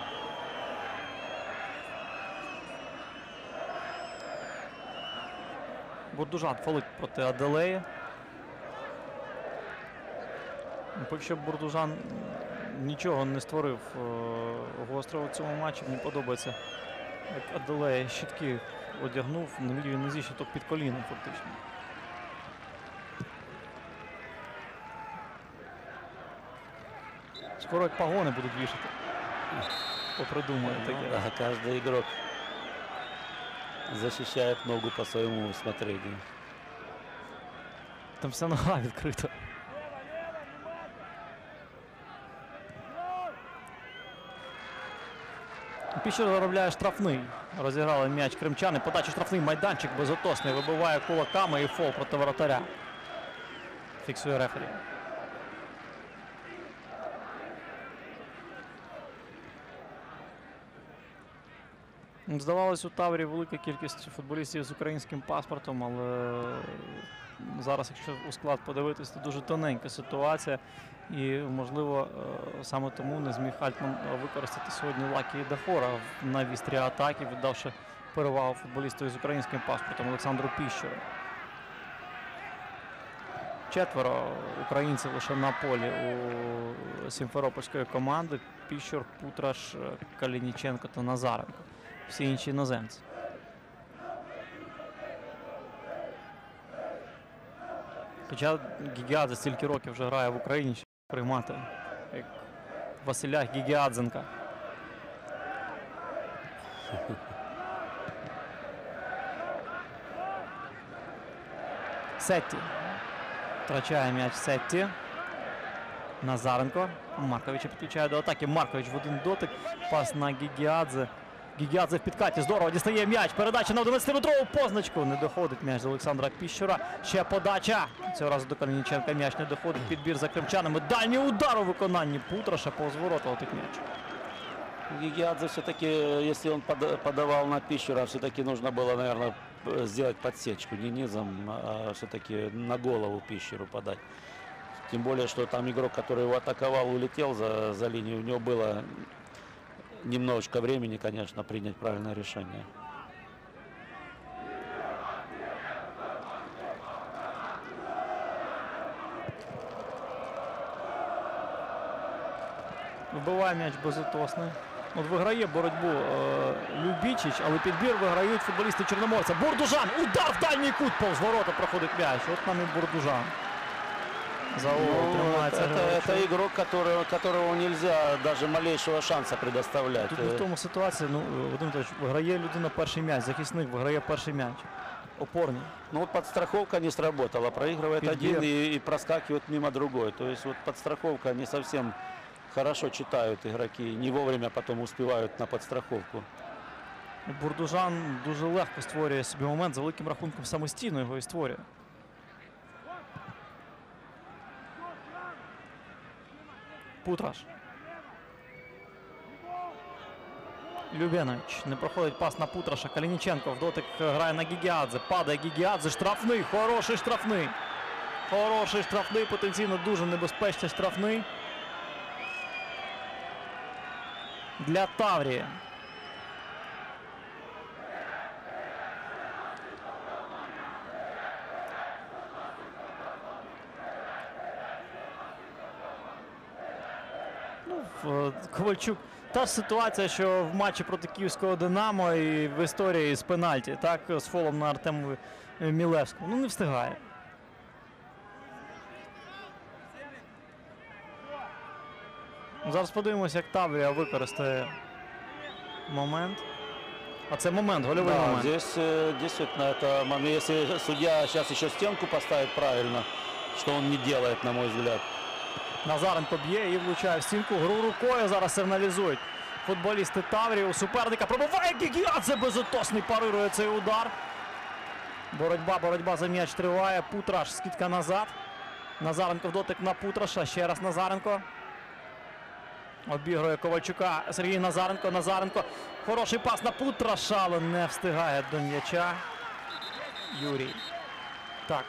Бурдужан фолить проти Аделеї. Поки що Бурдужан нічого не створив гострого в цьому матчі. Мені подобається, як Аделея щитки одягнув на лівій нозі, щиток під коліном фактично. Скоро як погони будуть вішати. Попридумує таке. Да, каждый игрок защищает ногу по своему усмотрению. Там вся нога відкрита. Піщур заробляє штрафний. Розіграли м'яч кримчани. Подача штрафний майданчик Безотосний. Вибиває кулаками і фол проти воротаря. Фіксує рефері. Здавалось, у Таврії велика кількість футболістів з українським паспортом, але зараз, якщо у склад подивитись, то дуже тоненька ситуація. І, можливо, саме тому не зміг Альтман використати сьогодні Лакі Дахора на вістрі атаки, віддавши перевагу футболісту з українським паспортом Олександру Піщуру. 4 українців лише на полі у сімферопольської команди. Піщур, Путраш, Калініченко та Назаренко. Всі інші іноземці. Хоча Гігіадзе стільки років вже грає в Україні, щоб приймати як Василя Гігіадзенка. Сетті. Втрачає м'яч Сетті. Назаренко. Марковича підключає до атаки. Маркович в один дотик. Пас на Гігіадзе. Гігіадзе в підкаті. Здорово дістає м'яч. Передача на 11-метрову позначку. Не доходить м'яч до Олександра Піщура. Ще подача. Цього разу до Калініченка м'яч не доходить. Підбір за кримчанами. Дальній удар у виконанні Путраша. Повз ворота летить м'яч. Гигиадзе все-таки, если он подавал на Пищера, все-таки нужно было, наверное, сделать подсечку. Не низом, а все-таки на голову Пищеру подать. Тем более, что там игрок, который его атаковал, улетел за линию. У него было немножечко времени, конечно, принять правильное решение. Вбиває м'яч Безотосний. От виграє боротьбу Любічич, але підбір виграють футболісти Чорноморця. Бурдужан! Удар в дальній кут! Повз ворота проходить м'яч. От нам і Бурдужан. За угол тримається Григорчук. Это игрок, которого нельзя даже малейшего шанса предоставлять. Тут в тому ситуації, Вадим Анатолійович, виграє людина перший м'яч, захисник виграє перший м'яч. Опорний. Ну вот подстраховка не сработала. Проигрывает Підбір. один и проскакивает мимо другой. То есть вот подстраховка не совсем хорошо читают игроки. Не вовремя потом успевают на подстраховку. Бурдужан дуже легко створює собі момент, за великим рахунком самостійно його і створює. Путраш. Любенович. Не проходить пас на Путраша. Калініченко в дотик грає на Гігіадзе. Падає Гігіадзе. Штрафний. Хороший штрафний. Хороший штрафний. Потенційно дуже небезпечний штрафний. Для Таврії. Ковальчук. Та ж ситуація, що в матчі проти Київського Динамо і в історії з пенальті, так, з фолом на Артему Мілевському. Ну, не встигає. Зараз подивимося, як Таврія використає момент. А це момент, гольовий момент. Здесь действительно это момент. Если судья сейчас еще стенку поставит правильно, что он не делает, на мой взгляд. Назаренко б'є і влучає в стінку. Гру рукою зараз сигналізують футболісти Таврії. У суперника пробиває Гігіадзе. Безотосний парирує цей удар. Боротьба за м'яч триває. Путраш, скидка назад. Назаренко в дотик на Путраша. Ще раз Назаренко. Обігрує Ковальчука. Сергій Назаренко. Назаренко. Хороший пас на Путраша, але не встигає до м'яча. Юрій. Так.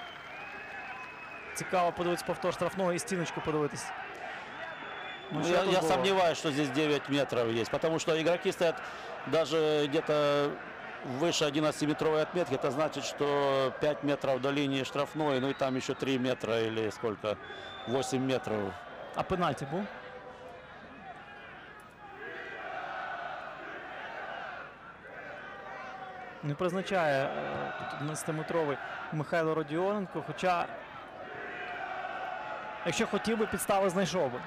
Цікаво подивитися повтор штрафного і стіночку подивитись. Ну, що я тут було? сомневаюсь, что здесь 9 метров есть. Потому что игроки стоят даже где-то выше 11-метровой отметки. Это значит, что 5 метров до линии штрафной. Ну и там еще 3 метра или сколько? 8 метров. А пенальті був? Не призначає тут 11-метровий Михайло Родіоненко, хоча, якщо хотів би, підстави знайшов би.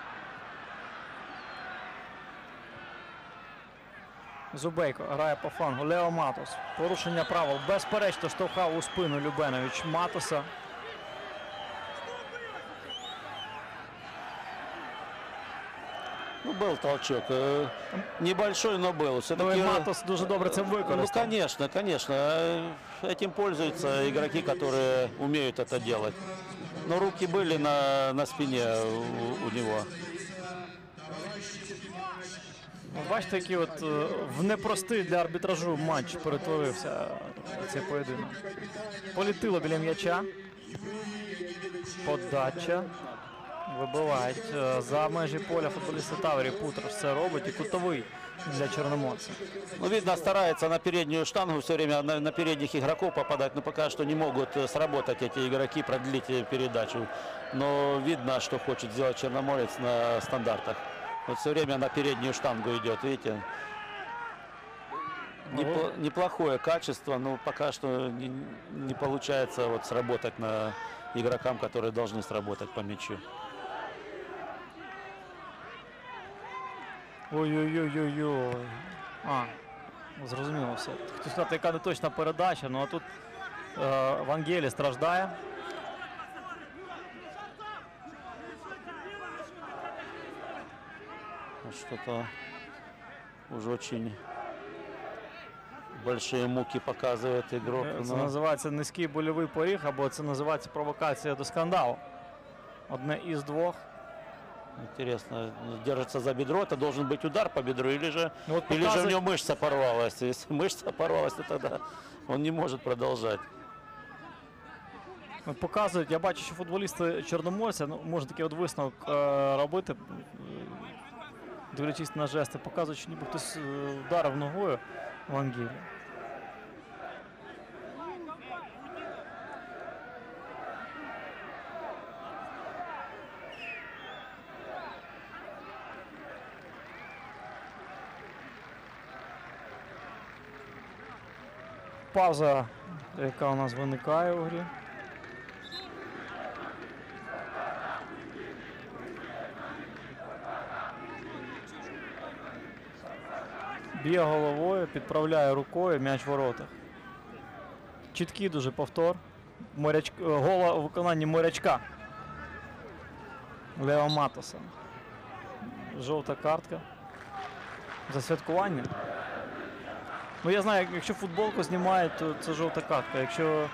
Зубейко грає по флангу. Лео Матос. Порушення правил. Безперечно штовхав у спину Любенович Матоса. Ну, был толчок. Небольшой, но был. Ну, Все-таки... і Матос дуже добре це Ну, використав. конечно, конечно. Этим пользуются игроки, которые умеют это делать. Но руки были на спине у него. Бачите, який от в непростий для арбітражу матч перетворився цей поєдинок. Політило біля м'яча. Подача. Вибивають за межі поля футболісти Таврії. Путраш це робить і кутовий для чорноморця. Ну, видно, старается на переднюю штангу все время на передних игроков попадать, но пока что не могут сработать эти игроки, продлить передачу. Но видно, что хочет сделать Черноморец на стандартах. Вот все время на переднюю штангу идет, видите. Неплохое качество, но пока что не получается вот сработать на игрокам, которые должны сработать по мячу. Ой-ой-ой-ой-ой. Зрозуміло все. Хотів сказати, яка не точна передача, ну а тут Вангелі страждає. Что-то Уже очень большие муки показывает игрок. Це но називається низький больовий поріг, або це називається провокація до скандалу. Одне із двох. Интересно, держится за бедро, это должен быть удар по бедру, или же, Ну, от или же у показують- него мышца порвалась. Если мышца порвалась, то тогда он не может продолжать. От показують, я бачу, що футболісти Чорноморця, ну, можна такий от висновок робити, дивлячись на жести, показують, що ніби хтось вдарив ногою Вангілі. Пауза, яка у нас виникає у грі. Б'є головою, підправляє рукою, м'яч в воротах. Чіткий дуже повтор. Гола у виконанні Морячка. Лео Матоса. Жовта картка. За святкування. Ну я знаю, якщо футболку знімають, то це жовта картка. Якщо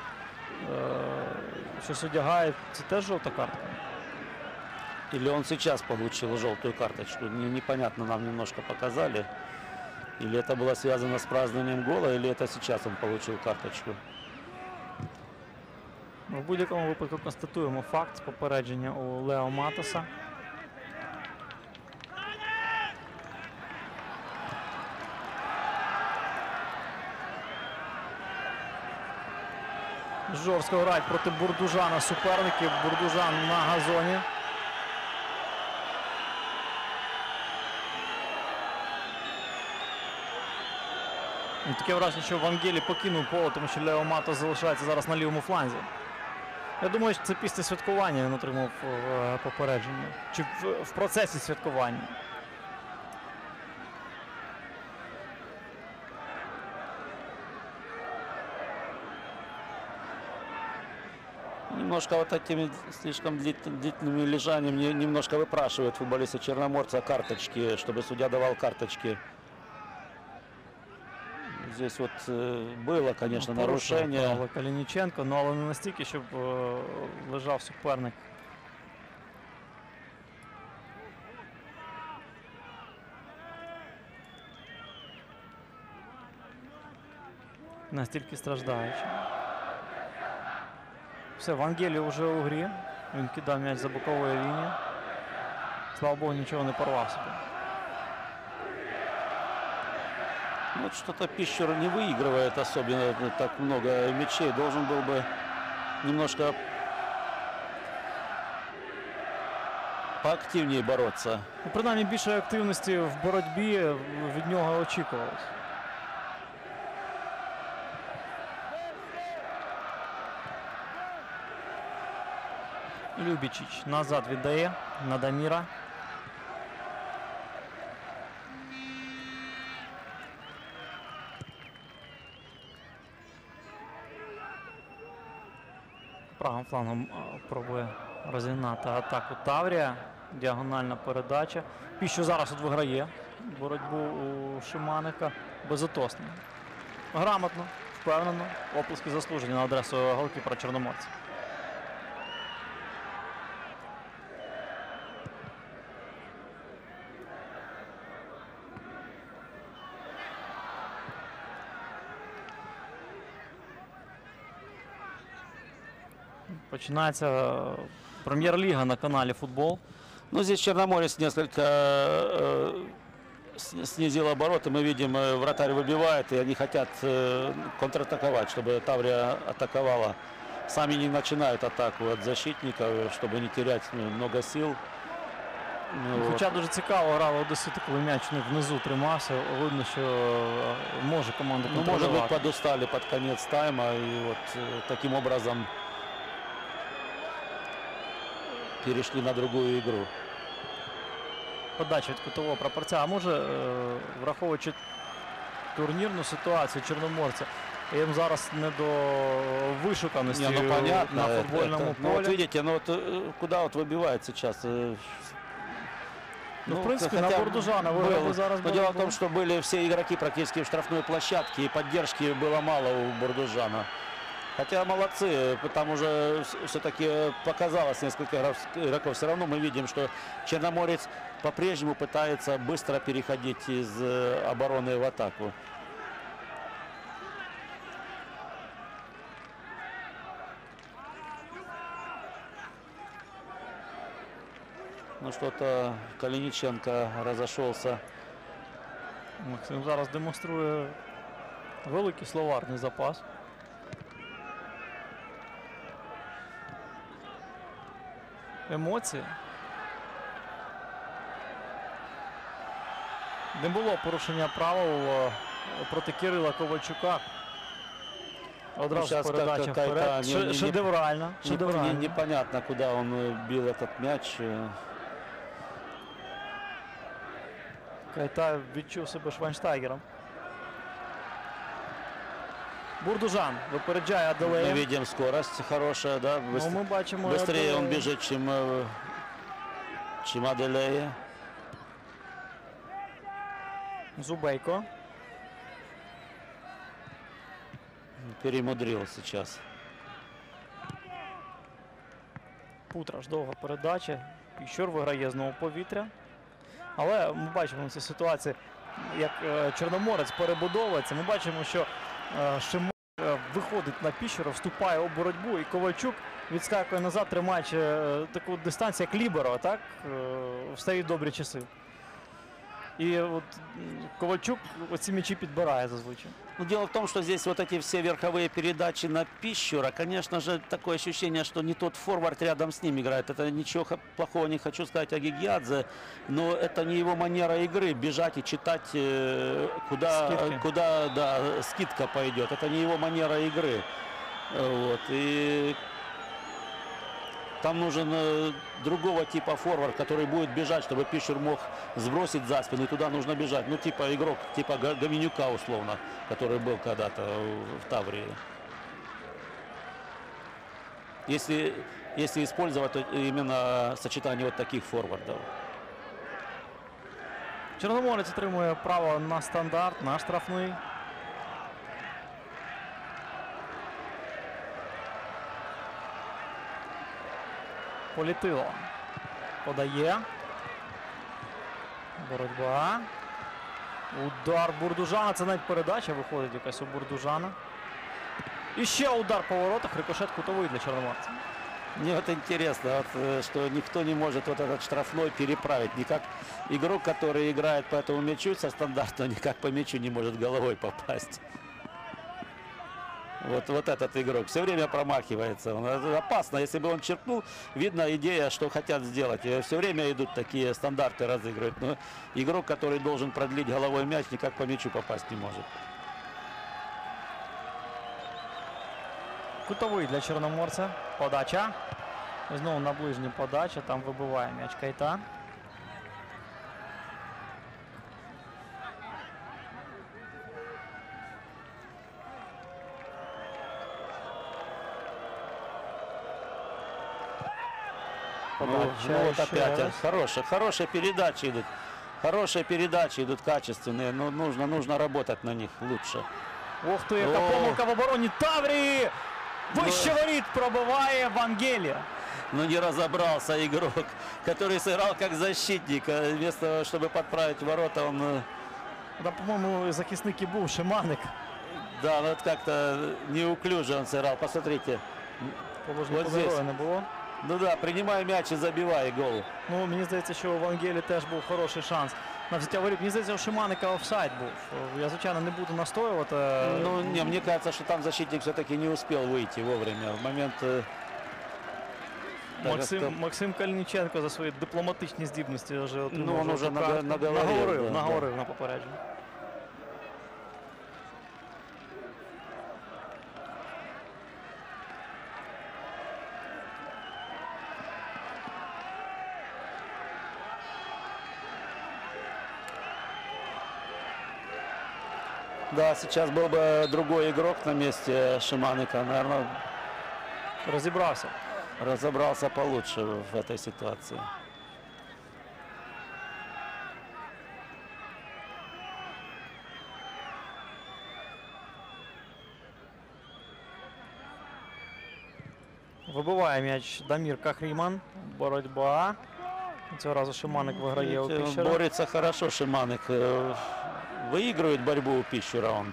щось одягають, це теж жовта картка. Или он сейчас получил желтую карточку. Непонятно, нам немножко показали. Или это было связано с празднованием гола, или это сейчас он получил карточку. В будь-якому випадку констатуємо факт попередження у Лео Матоса. Жорстко грають проти Бурдужана суперників. Бурдужан на газоні. І таке враження, що Вангелі покинув поле, тому що Лео Матос залишається зараз на лівому фланзі. Я думаю, що це після святкування він отримав попередження. Чи в процесі святкування. Немножко вот этими слишком длительными лежаниями немножко выпрашивают футболисты Черноморца карточки, чтобы судья давал карточки. Здесь вот было, конечно, нарушение. Порушив Калініченко, ну, але не настільки, щоб лежав суперник. Настільки страждаючи. Все, Вангелі вже у грі. Він кидав м'яч за боковою лінією. Слава Богу, нічого не порвав собі. Вот что-то Пищер не выигрывает особенно так много мячей. Должен был бы немножко поактивнее бороться. Ну, принаймні більше активності в боротьбі від нього очікувалось. Любічич назад віддає на Даміра. Правим флангом пробує розігнати атаку Таврія. Діагональна передача. Піщо зараз от виграє боротьбу у Шиманика. Безотосно. Грамотно, впевнено. Оплески заслужені на адресу голкіпера Чорноморця. Починається прем'єр-ліга на каналі «Футбол». Ну, здесь Черноморец несколько снизил обороты. Мы видим, вратарь выбивает, и они хотят контратаковать, чтобы Таврия атаковала. Сами не начинают атаку от защитников, чтобы не терять много сил. Ну, Хоча дуже цікаво грали одесити, коли м'яч у них внизу тримався. Видно, що може команда ну, может быть, контролювати. подустали под конец тайма, и вот таким образом перешли на другую игру. Подача від кутового прапорця. А може, враховуючи турнірну ситуацію Чорноморця, їм зараз не до вишуканості Не, ну понятно. на футбольному Ну, вот полі. видите, ну вот куда вот выбивает сейчас? Ну, в принципе, на хотя Бурдужана был. выиграл бы зараз Но бы дело в гол. том, что были все игроки практически в штрафной площадке, и поддержки было мало у Бурдужана. Хотя молодцы, там уже все-таки показалось несколько игроков. Все равно мы видим, что Черноморец по-прежнему пытается быстро переходить из обороны в атаку. Ну что-то Калиниченко разошелся. Максим зараз демонструє великий словарний запас. Емоції. Не було порушення правил проти Кирила Ковальчука. Одразу щас передача какая-то вперед. Шедеврально. Шедеврально. Непонятно, куда он бил этот мяч. Кайта відчув себе Швайнштайгером. Бурдужан випереджає Мы Аделея. видим скорость хорошая, да? Ну, ми бачимо Быстрее он Аделея. бежит, чем Аделея. Зубейко. Перемудрил сейчас. Путраш, довга передача. Піщур виграє знову повітря. Але ми бачимо в цій ситуації, як Чорноморець перебудовується. Ми бачимо, що Шимон виходить на Піщура, вступає у боротьбу, і Ковальчук відскакує назад, тримаючи таку дистанцію, як ліберо, так? В старі добрі часи. І от Ковальчук оці м'ячі підбирає зазвичай. Ну, дело в том, что здесь вот эти все верховые передачи на Пищура, конечно же, такое ощущение, что не тот форвард рядом с ним играет. Это ничего плохого не хочу сказать о Гигиадзе, но это не его манера игры, бежать и читать, куда да, скидка пойдет. Это не его манера игры. Вот. И там нужен другого типа форвард, который будет бежать, чтобы Пищур мог сбросить за спину, и туда нужно бежать. Ну, типа игрок, типа Гоменюка условно, который был когда-то в Таврии. Если использовать именно сочетание вот таких форвардов. Чорноморець отримує право на стандарт, на штрафний. Політило. Подає. Боротьба. Удар Бурдужана. Це навіть передача виходить якась у Бурдужана. І ще удар по воротах. Рикошет кутовий для Чорноморця. Мне вот интересно, вот, что никто не может вот этот штрафной переправить. Никак игрок, который играет по этому мячу со стандарта, никак по мячу не может головой попасть. Вот этот игрок все время промахивается. Это опасно. Если бы он черпнул, видно идея, что хотят сделать. Все время идут такие стандарты разыгрывать. Но игрок, который должен продлить головой мяч, никак по мячу попасть не может. Кутовий для Чорноморця. Подача. Знову на ближній подача. Там вибиває м'яч Кайта. Ну, вот еще опять раз. хорошие передачи идут. Хорошие передачи идут качественные. Но нужно работать на них лучше. Ох ти, яка О. помилка в обороні. Таврії! Вище воріт пробиває Вангелія. Но не разобрался игрок, который сыграл как защитник. Вместо того, чтобы подправить ворота, он... Там, по-моєму, захисник і був Шиманик. Да, вот как-то неуклюже он сыграл. Посмотрите. Положення Вот по здесь. не було. Ну да, принимай мяч и забивай гол. Ну, мені здається, що у Вангелі теж був хороший шанс на взяття воріт. Мені здається, у Шиманика офсайд був. Я, звичайно, не буду настоювати. Ну, не, мне кажется, что там защитник все-таки не успел выйти вовремя. В момент... Максим Калініченко за свої дипломатичні здібності вже отримав. Ну, він жовту уже картку. наговорив, наговорив на попередження. Да, сейчас был бы другой игрок на месте Шиманика, наверное, Розібрався. разобрался получше в этой ситуации. Вибиває м'яч Дамір Кахріман. Боротьба. Цього разу Шиманик виграє у Піщера. Борется хорошо Шиманик. Выигрывает борьбу у Пищера он.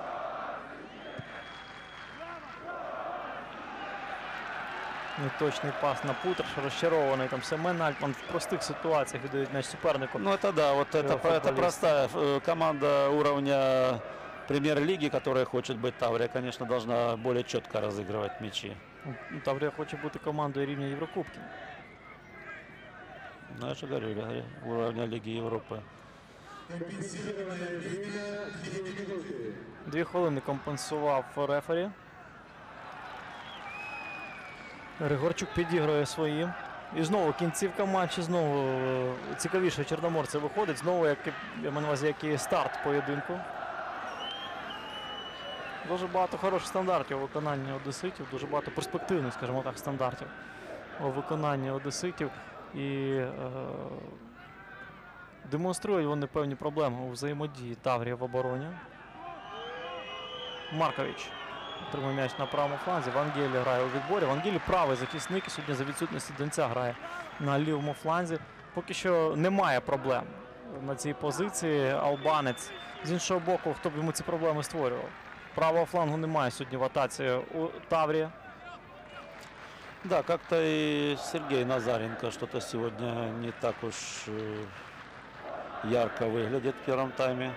Неточний пас на Путраш, розчарований там Семен Альтман в простих ситуаціях віддають м'яч супернику. Ну это да, вот это футболист. простая команда уровня премьер-лиги, которая хочет быть Таврия, конечно, должна более четко разыгрывать мячи. Таврія хоче бути командою рівня Єврокубків. Ну, я же говорю, уровня Лиги Европы. Компенсированное время 2 минуты. 2 хвилини компенсував рефері. Григорчук підігрує своїм. І знову кінцівка матчу, знову цікавіше чорноморця виходить. Знову, я маю на увазі, як і старт поєдинку. Дуже багато хороших стандартів у виконанні одеситів, дуже багато перспективних, скажімо так, стандартів у виконанні одеситів. І демонструють вони певні проблеми у взаємодії Таврії в обороні. Маркович отримує м'яч на правому фланзі. Вангелі грає у відборі. Вангелі правий захисник. Сьогодні за відсутності Донця грає на лівому фланзі. Поки що немає проблем на цій позиції. Албанець. З іншого боку, хто б йому ці проблеми створював? Правого флангу немає сьогодні в атаці у Таврії. Да, как-то и Сергей Назаренко что-то сегодня не так уж ярко выглядит в первом тайме.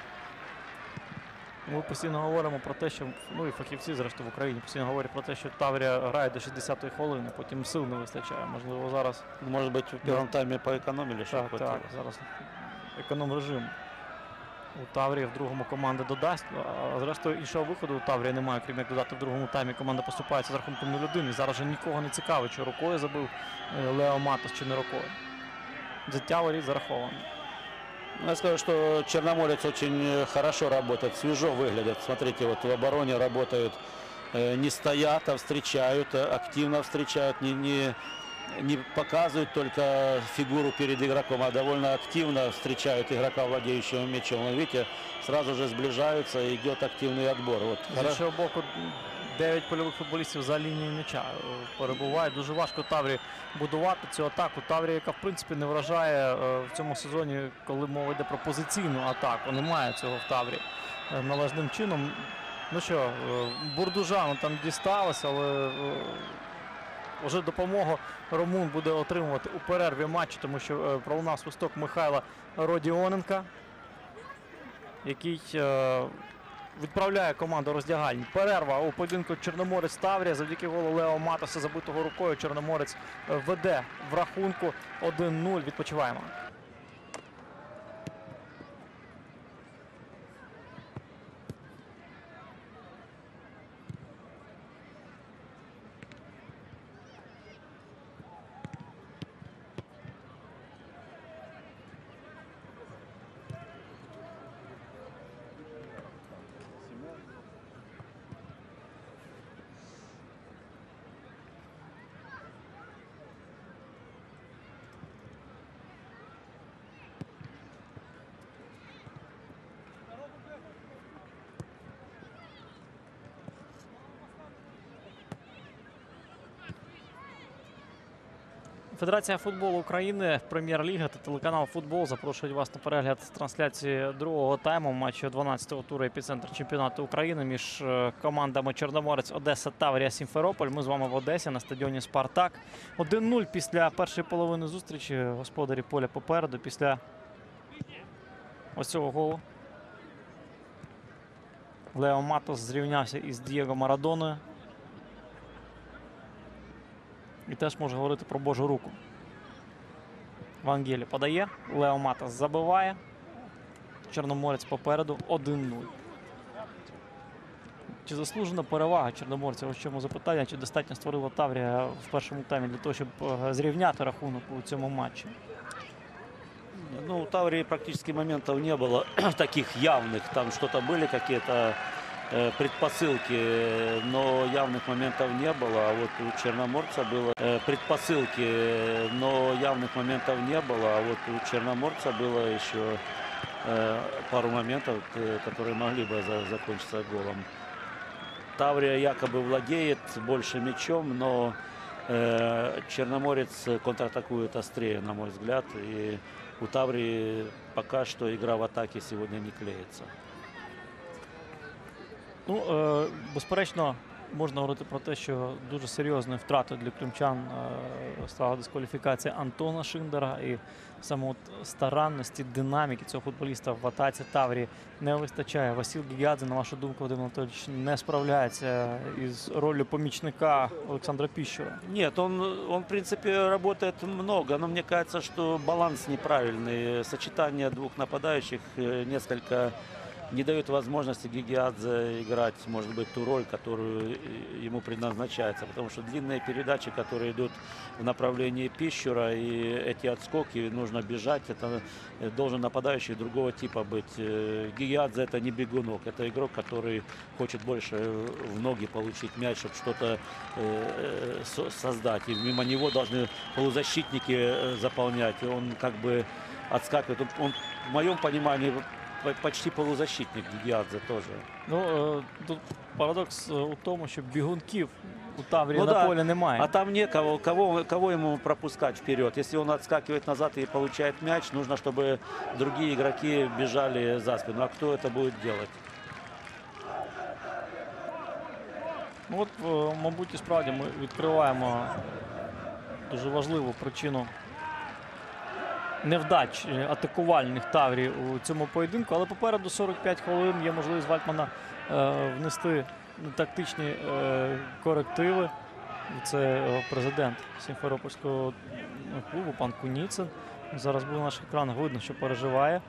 Ми постійно говоримо про те, що, ну і фахівці, зрештою, в Україні постійно говорять про те, що Таврія грає до 60-ї хвилини, потім сил не вистачає. Можливо, зараз Может быть, в первом тайме поэкономили, что так, зараз економ режим у Таврії, в другому команда додасть. А зрештою, іншого виходу у Таврії немає, крім як додати в другому таймі. Команда поступається з рахунком 0-1. І зараз вже нікого не цікавить, чи рукою забив Лео Матос, чи не рукою. Взяття воріт зараховано. Я скажу, что Черноморец очень хорошо работает, свежо выглядят. Смотрите, вот в обороне работают, не стоят, а встречают, активно встречают, не показывают только фигуру перед игроком, а довольно активно встречают игрока, владеющего мячом. Вы видите, сразу же сближаются и идет активный отбор. Вот. З іншого боку, 9 польових футболістів за лінією м'яча перебувають. Дуже важко Таврії будувати цю атаку. Таврія, яка в принципі не вражає в цьому сезоні, коли мова йде про позиційну атаку. Немає цього в Таврії належним чином. Ну що, Бурдужану там дісталося, але вже допомогу румун буде отримувати у перерві матчу, тому що пролунав свисток Михайла Родіоненка, який відправляє команду роздягальні. Перерва у поєдинку Чорноморець-Таврія. Завдяки голу Лео Матоса, забитого рукою, Чорноморець веде в рахунку 1-0. Відпочиваємо. Федерація футболу України, Прем'єр-ліга та телеканал «Футбол» запрошують вас на перегляд трансляції другого тайму матчу 12-го туру «Епіцентр» чемпіонату України між командами Чорноморець, Одеса, Таврія, Сімферополь. Ми з вами в Одесі на стадіоні «Спартак». 1-0 після першої половини зустрічі. Господарі поля попереду після ось цього голу. Лео Матос зрівнявся із Дієго Марадоною. І теж може говорити про Божу руку. Вангелі подає. Лео Матос забиває. Чорноморець попереду 1-0. Чи заслужена перевага чорноморця? Ось в чому запитання. Чи достатньо створила Таврія в першому таймі для того, щоб зрівняти рахунок у цьому матчі? Ну, у Таврии практически моментов не было таких явных. Там что-то были какие-то предпосылки, но явных моментов не было. А вот у Черноморца было предпосылки, но явных моментов не было. А вот у Черноморца было еще пару моментов, которые могли бы закончиться голом. Таврия якобы владеет больше мячом, но Черноморец контратакует острее, на мой взгляд. И у Таврии пока что игра в атаке сегодня не клеится. Ну, безперечно, можна говорити про те, що дуже серйозною втратою для кримчан стала дискваліфікація Антона Шиндера. І саме от старанності, динаміки цього футболіста в атаці Таврії не вистачає. Василь Гігіадзе, на вашу думку, Вадим Анатолійович, не справляється із ролью помічника Олександра Піщура? Нет, он в принципе работает много, но мне кажется, что баланс неправильный. Сочетание двух нападающих несколько не дает возможности Гигиадзе играть, может быть, ту роль, которую ему предназначается. Потому что длинные передачи, которые идут в направлении Пищура, и эти отскоки, нужно бежать, это должен нападающий другого типа быть. Гигиадзе это не бегунок, это игрок, который хочет больше в ноги получить мяч, чтобы что-то создать. И мимо него должны полузащитники заполнять. И он как бы отскакивает. Он, в моем понимании, почти полузащитник Гигиадзе тоже. Ну, тут парадокс у тому, що бігунків у Таврії Ну на да, полі немає. А там некого, кого ему пропускать вперед. Если он отскакивает назад и получает мяч, нужно, чтобы другие игроки бежали за спину. А кто это будет делать? Ну, от, мабуть, і справді ми відкриваємо дуже важливу причину невдач атакувальних Таврії у цьому поєдинку. Але попереду 45 хвилин є можливість Вальтмана внести тактичні корективи. Це президент Сімферопольського клубу, пан Куніцин. Зараз буде на наших екранах видно, що переживає.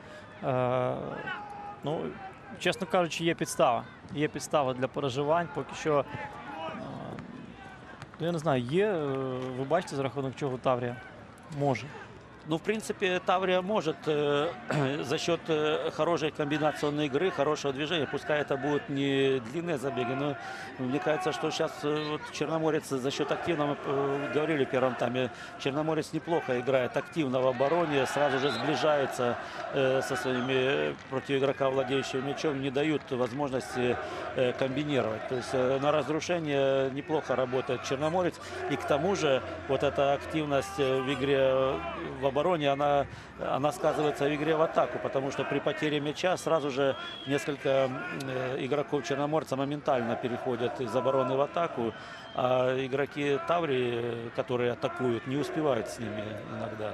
Ну, чесно кажучи, є підстава. Є підстава для переживань. Поки що, я не знаю, є, ви бачите, за рахунок чого Таврія може. Ну, в принципе, Таврия может за счет хорошей комбинационной игры, хорошего движения, пускай это будут не длинные забеги, но мне кажется, что сейчас вот Черноморец за счет активного, мы говорили в первом тайме, Черноморец неплохо играет активно в обороне, сразу же сближается со своими против игрока, владеющего мячом, не дают возможности комбинировать. То есть на разрушение неплохо работает Черноморец, и к тому же вот эта активность в игре в обороне, она сказывается в игре в атаку, потому что при потере мяча сразу же несколько игроков Черноморца моментально переходят из обороны в атаку, а игроки Таврии, которые атакуют, не успевают с ними иногда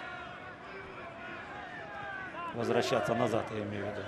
возвращаться назад, я имею в виду.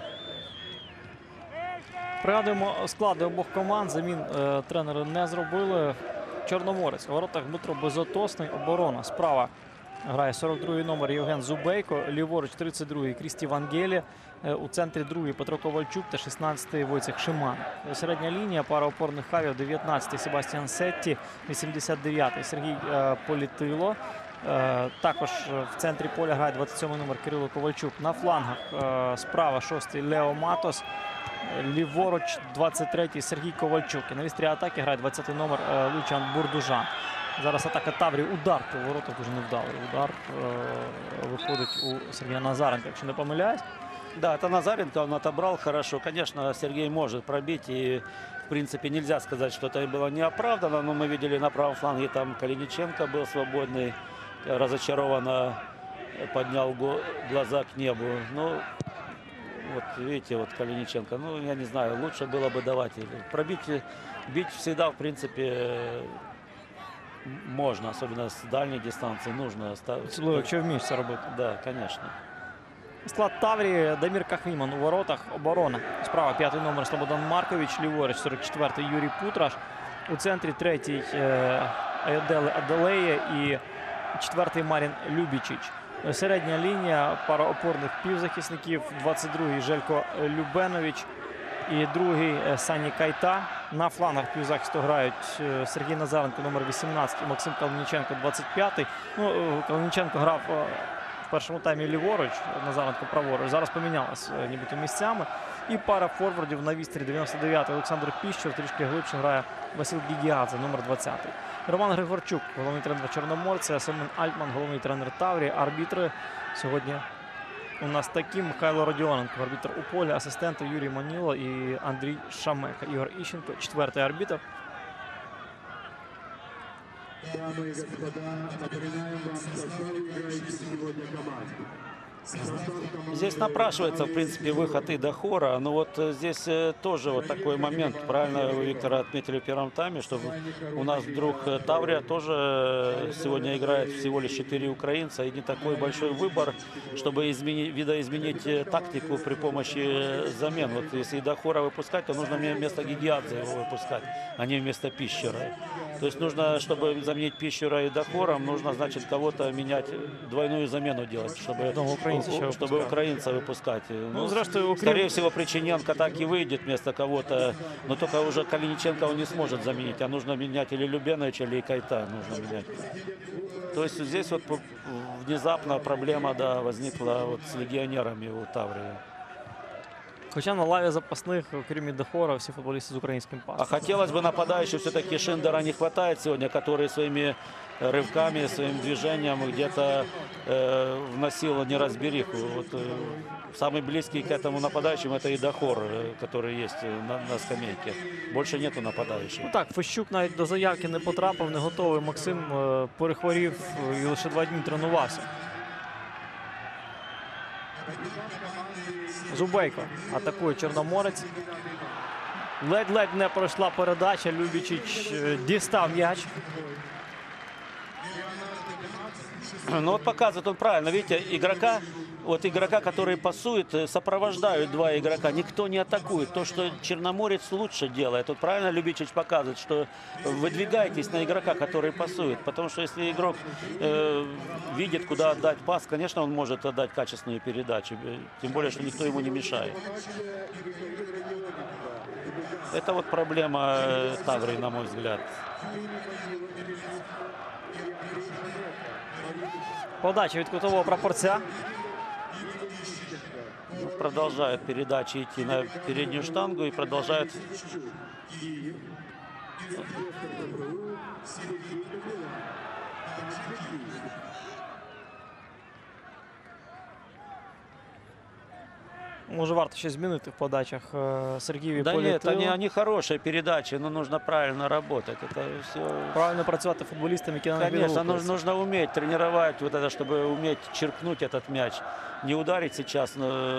Пригадуємо склади обох команд. Замін тренери не зробили. Чорноморець. У воротах Дмитро Безотосний. Оборона. Справа грає 42-й номер Євген Зубейко. Ліворуч 32-й Крісті Вангелі. У центрі 2-й Петро Ковальчук та 16-й Войцех Шиман. Середня лінія, пара опорних хавів, 19-й Себастьян Сетті, 89-й Сергій Політило. Також в центрі поля грає 27-й номер Кирило Ковальчук. На флангах справа 6-й Лео Матос. Ліворуч 23-й Сергій Ковальчук. І на вістрі атаки грає 20-й номер Лучан Бурдужан. Зараз атака Таврії. Удар по воротах дуже невдалий. Удар виходить у Сергія Назаренка, якщо не помиляюсь. Да, это Назаренко, он отобрал хорошо. Конечно, Сергей может пробить, и в принципе нельзя сказать, что это было неоправданно, но мы видели на правом фланге, там Калиниченко был свободный, разочарованно поднял глаза к небу. Ну, вот видите, вот Калиниченко, ну, я не знаю, лучше было бы давать. Пробить, бить всегда, в принципе, можно, особенно с дальней дистанции нужно. Якщо вмієш це робити. Да, конечно. Склад Таврії. Дамір Кахвіман у воротах. Оборона. Справа 5-й номер Слободан Маркович. Ліворуч 44-й Юрій Путраш. У центрі 3-й Айоделе Аделеє і 4-й Марін Любічич. Середня лінія, пара опорних півзахисників. 22-й Желько Любенович і 2-й Сані Кайта. На флангах півзахисту грають Сергій Назаренко, номер 18, і Максим Калиніченко, 25-й. Ну, Калиніченко грав в першому таймі ліворуч, Назаренко праворуч. Зараз помінялися нібито місцями. І пара форвардів на вістрі 99-й Олександр Піщур. Трішки глибше грає Василь Гігіадзе, номер 20-й. Роман Григорчук, головний тренер Чорноморця. Семен Альтман, головний тренер Таврії. Арбітри сьогодні у нас такі: Михайло Родіоненко, арбітр у полі, асистенти Юрій Маніло і Андрій Шамека. Ігор Іщенко, 4-й арбітр. Дамы и господа, напоминаем вам состав играющих сегодня команд. Здесь напрашивается, в принципе, выход и до хора. Но вот здесь тоже вот такой момент. Правильно вы, Виктор, отметили в первом тайме, что у нас вдруг Таврия тоже сегодня играет всего лишь 4 украинца. И не такой большой выбор, чтобы видоизменить тактику при помощи замен. Вот если до хора выпускать, то нужно вместо Гигиадзе его выпускать, а не вместо Пищера. То есть нужно, чтобы заменить Пищера и Дахором, нужно, значит, кого-то менять, двойную замену делать, чтобы украинца выпускать. Ну, зрештою, скорее всего, Причиненко так и выйдет вместо кого-то, но только уже Калиниченко он не сможет заменить, а нужно менять или Любеновича, или Кайта нужно менять. То есть здесь вот внезапно проблема, да, возникла вот с легионерами у Таврии. Хоча на лаві запасних, окрім Дахора, всі футболісти з українським А паспортом. хотелось бы нападающих все-таки Шиндера не хватает сегодня, который своими рывками, своим движением где-то вносил неразбериху. Вот, самый близкий к этому нападающему это и Дахор, который есть на скамейке. Больше нету нападающих. Ну так, Фещук навіть до заявки не потрапив, не готовий. Максим перехворів і лише 2 дні тренувався. Зубейко атакує Чорноморець. Ледь-ледь не пройшла передача. Любічич дістав м'яч. Ну вот показывает он правильно, видите, игрока, который пасует, сопровождают 2 игрока. Никто не атакует. То, что Черноморец лучше делает. Вот правильно Любичич показывает, что выдвигайтесь на игрока, который пасует. Потому что если игрок видит, куда отдать пас, конечно, он может отдать качественную передачу. Тем более, что никто ему не мешает. Это вот проблема Таврии, на мой взгляд. Подача від кутового прапорця. Продолжает передачи идти на переднюю штангу и продолжает. Може, варто щось змінити в подачах Сергієві Да нет, Політилу. они хорошие передачи, но нужно правильно работать. Это все. Правильно працювати футболістам, які на них Конечно, відгукуються. нужно уметь тренировать вот это, чтобы уметь черкнуть этот мяч. Не ударить сейчас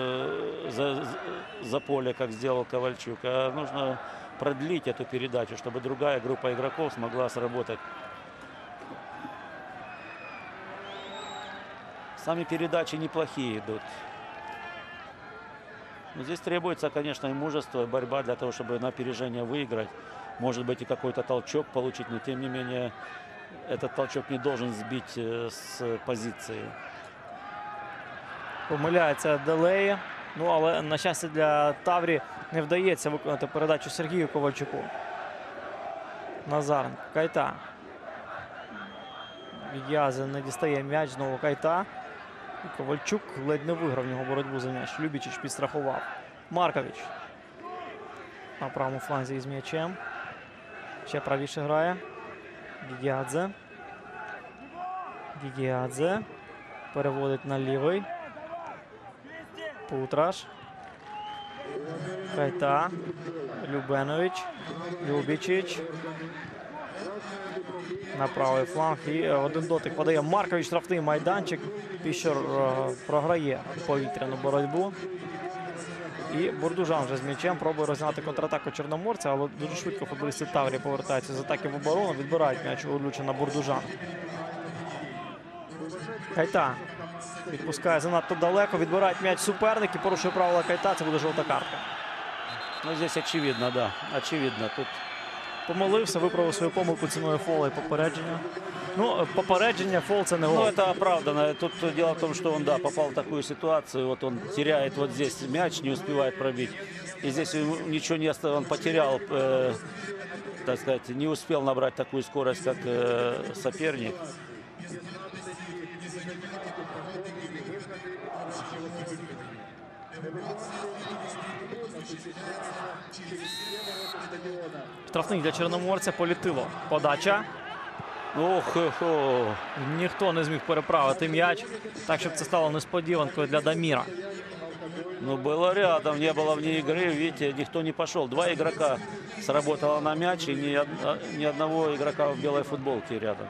за поле, как сделал Ковальчук, а нужно продлить эту передачу, чтобы другая группа игроков смогла сработать. Сами передачи неплохие идут. Но здесь требуется, конечно, и мужество, и борьба для того, чтобы на опережение выиграть. Может быть, и какой-то толчок получить, но тем не менее этот толчок не должен сбить с позиции. Помиляється Делеї. Ну, але, на щастя, для Таврі не вдається виконати передачу Сергію Ковальчуку. Назаренко. Кайта. Гігіадзе не дістає м'яч. Знову Кайта. І Ковальчук ледь не виграв в нього боротьбу за м'яч. Любічич підстрахував. Маркович. На правому фланзі із м'ячем. Ще правіше грає. Гігіадзе. Гігіадзе. Переводить на лівий. Путраш. Кайта. Любенович. Любічич. На правий фланг. І один дотик подає Маркович, штрафний майданчик. Піщер програє повітряну боротьбу. І Бурдужан вже з м'ячем пробує розігнати контратаку Чорноморця, але дуже швидко футболісти Таврії повертаються з атаки в оборону. Відбирають м'яч у Лючина Бурдужан. Кайта. Відпускає занадто далеко, відбирають м'яч суперник і порушує правила Кайта. Це буде жовта картка. Ну, здесь очевидно, да. Очевидно. Тут Помилився, виправив свою помилку ціною фола і попередження. Ну, попередження, фол – це не гол. ну, это оправданно. Тут дело в том, что он, да, попал в такую ситуацию. Вот он теряет вот здесь мяч, не успевает пробить. И здесь ему ничего не осталось. Он потерял, так сказать, не успел набрать такую скорость, как соперник. Штрафний для Чорноморця, Політило. Подача. Ох, Ніхто не зміг переправити м'яч, так, щоб це стало несподіванкою для Даміра. Ну, было рядом, не было вне игры, видите, никто не пошел. Два игрока сработало на мяч, и ни одного игрока в белой футболке рядом.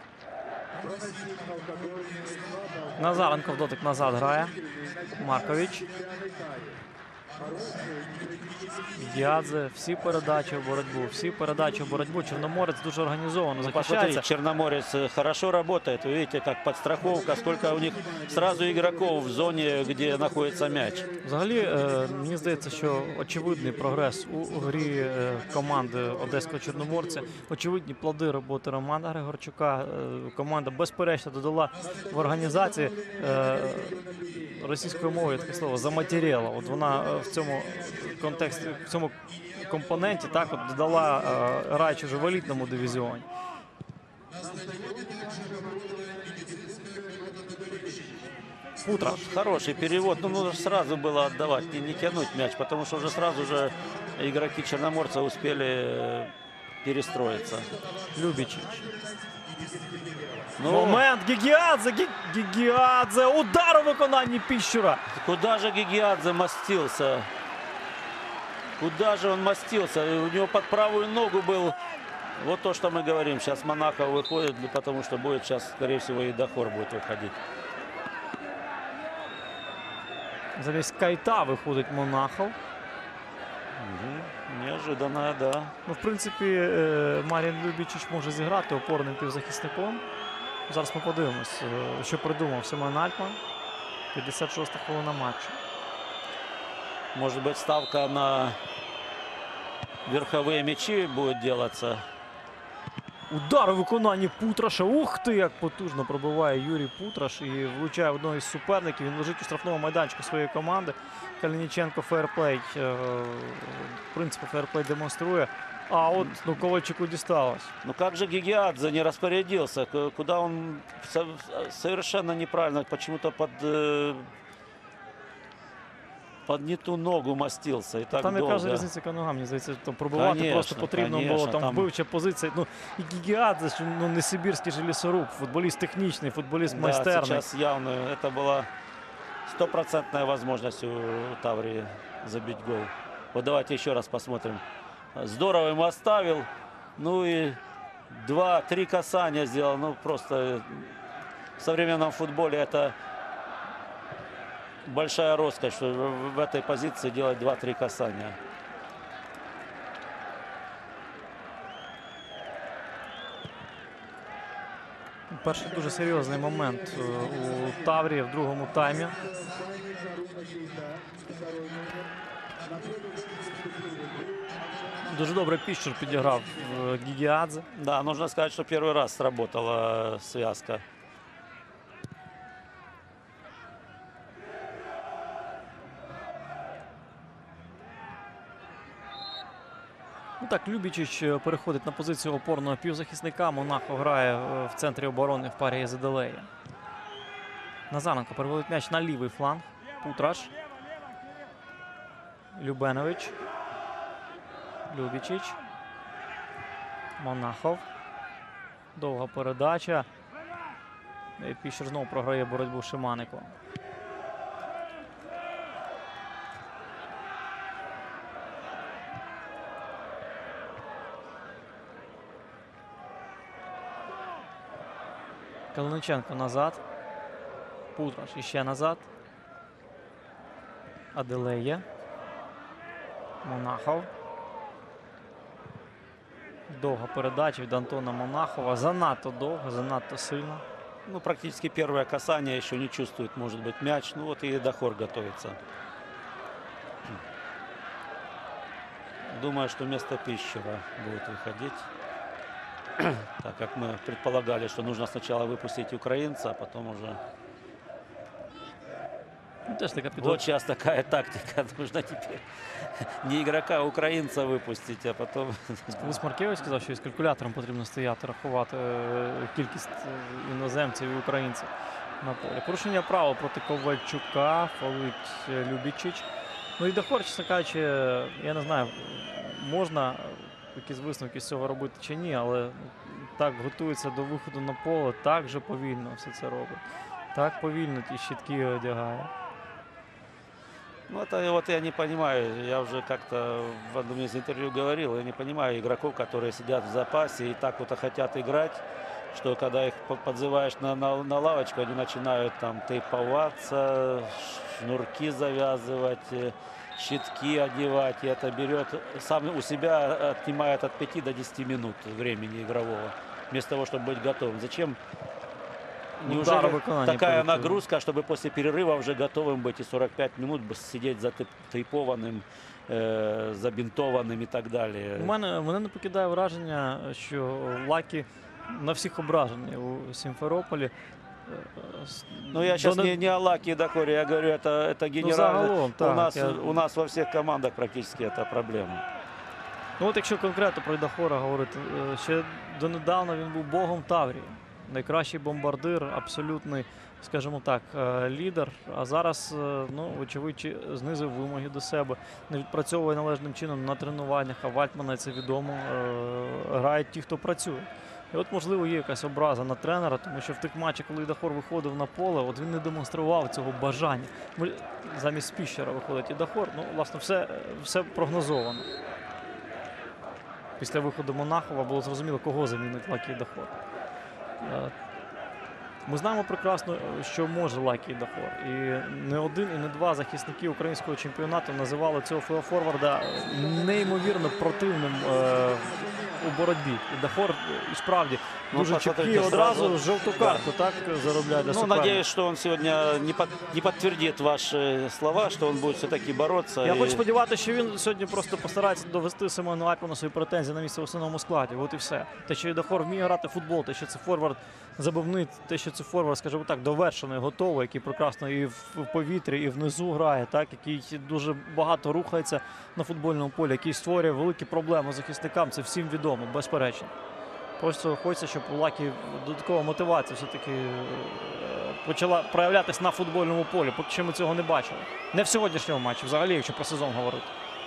Назаренко в дотик назад грає. Маркович. Ядзе, всі передачі в боротьбу, всі передачі в боротьбу. Чорноморець дуже організовано Ну, захищається. посмотрите, Черноморец хорошо работает. Вы видите, как подстраховка, сколько у них сразу игроков в зоне, где находится мяч. Взагалі, мені здається, що очевидний прогрес у грі команди Одеського Чорноморця, очевидні плоди роботи Романа Григорчука. Команда безперечно додала в організації російською мовою таке слово заматеріла. От вона в цьому контексті, в цьому компоненті так от додала, граючи вже в елітному дивізіоні. Путра. Хороший перевод. Ну, нужно сразу было отдавать, не тянуть мяч, потому что уже сразу же игроки Черноморца успели перестроиться. Любичич. Ну, Момент. Гігіадзе. Гігіадзе. Удар у виконанні Піщура. куда же Гигиадзе мастился? Куда же он мастился? У него под правую ногу был. Вот то, что мы говорим. Сейчас Монахов выходит, потому что будет сейчас, скорее всего, и Дахор будет выходить. Замість Кайта виходить Монахов. Неожиданно, да. Ну, в принципі, Мар'ян Любічич може зіграти опорним півзахисником. Зараз ми подивимось, що придумав Семен Альтман. 56-та хвилина матчу. Может быть, ставка на верховые мячи будет делаться. Удар у виконанні Путраша. Ух ти, як потужно пробиває Юрій Путраш і влучає в одного із суперників. Він лежить у штрафному майданчику своєї команди. Калініченко фейерплей. В принципі, фейерплей демонструє. А от Ковальчуку дісталось. Ну как же Гигиадзе не распорядился? Куда он совершенно неправильно, почему-то под не ту ногу мастился. И так Там долго. яка ж різниця яка нога, мені здається, там пробивати Конечно, просто потрібно було. конечно, Там там- вбивча позиція. Ну, і Гігіадзе, що, ну, не сибірський же лісоруб. Футболіст технічний, футболіст Да, майстерний. сейчас явно это была стопроцентная возможность у Таврии забить гол. Вот давайте еще раз посмотрим. Здорово ему оставил. Ну и 2-3 касания сделал. Ну просто в современном футболе это большая роскошь, что в этой позиции делать 2-3 касания. Перший дуже серйозний момент у Таврії в другому таймі. Дуже добре Піщур підіграв Гігіадзе. Да, нужно сказать, что первый раз сработала связка. Ну так, Любічич переходить на позицію опорного півзахисника. Монахо грає в центрі оборони в парі з Аделея. Назаренко переводить м'яч на лівий фланг. Путраш. Любенович. Любічич. Монахов. Довга передача. І Піщур знову програє боротьбу Шиманику. Калиниченко назад. Путраш іще назад. Аделея. Монахов. Довга передача від Антона Монахова. Занадто довго, занадто сильно. Ну, практически первое касание, еще не чувствует, может быть, мяч. Ну вот и Дахор готовится. Думаю, что вместо Пищера будет выходить. Так как мы предполагали, что нужно сначала выпустить украинца, а потом уже... Ну, теж така Вот підготовка. сейчас такая тактика. Нужно теперь не игрока, а украинца выпустить, а потом... Лис Маркевич сказав, що із калькулятором потрібно стояти, рахувати кількість іноземців і українців на полі. Порушення правил проти Ковальчука, фолить Любічич. Ну і Дахор, чесно кажучи, я не знаю, можна якісь висновки з цього робити чи ні, але так готується до виходу на поле, так же повільно все це робить. Так повільно ті щитки одягає. Ну, это вот я не понимаю, я уже как-то в одном из интервью говорил, я не понимаю игроков, которые сидят в запасе и так вот хотят играть, что когда их подзываешь на лавочку, они начинают там тейповаться, шнурки завязывать, щитки одевать, и это берет, сам у себя отнимает от 5 до 10 минут времени игрового, вместо того, чтобы быть готовым. Зачем? Неужели виконання такая колективу. нагрузка, чтобы после перерыва уже готовым быть и 45 минут сидеть затейпованным, забинтованным и так далее? Мене не покидає враження, що Лакі на всіх ображений у Сімферополі. Ну, я сейчас не о Лаки и Дахоре, я говорю, это генерально. загалом, так, У нас во всех командах практически это проблема. Ну от якщо конкретно про Дахора говорити, ще донедавна він був богом Таврії. Найкращий бомбардир, абсолютний, скажімо так, лідер. А зараз, ну, вочевидь, знизив вимоги до себе, не відпрацьовує належним чином на тренуваннях, а Вальтмана це відомо, грають ті, хто працює. І от, можливо, є якась образа на тренера, тому що в тих матчах, коли Дахор виходив на поле, от він не демонстрував цього бажання. Замість Спіщера виходить і Дахор, ну, власне, все прогнозовано. Після виходу Монахова було зрозуміло, кого замінить Лакі Дахор. Ми знаємо прекрасно, що може Лакі Дахор. І не один, і не два захисники українського чемпіонату називали цього форварда неймовірно противним у боротьбі. І Дахор, і справді, дуже чіткий, одразу жовту карту так заробляє для суперника. Надеюсь, что он сегодня не подтвердит ваши слова, что он будет все-таки бороться. Я хочу сподіватися, що він сьогодні просто постарається довести Симону Альпану свої претензії на місце в основному складі. От і все. Те, що і Дахор вміє грати в футбол, те, що це форвард забивний, те, що це форвард, скажімо так, довершений, готовий, який прекрасно і в повітрі, і внизу грає, так, який дуже багато рухається на футбольному полі, який створює великі проблеми захисникам, це всім відомо, безперечно. Просто хочеться, щоб у Лакі додаткова мотивація все-таки почала проявлятися на футбольному полі. Поки що ми цього не бачили. Не в сьогоднішньому матчі, взагалі, якщо про сезон говорити.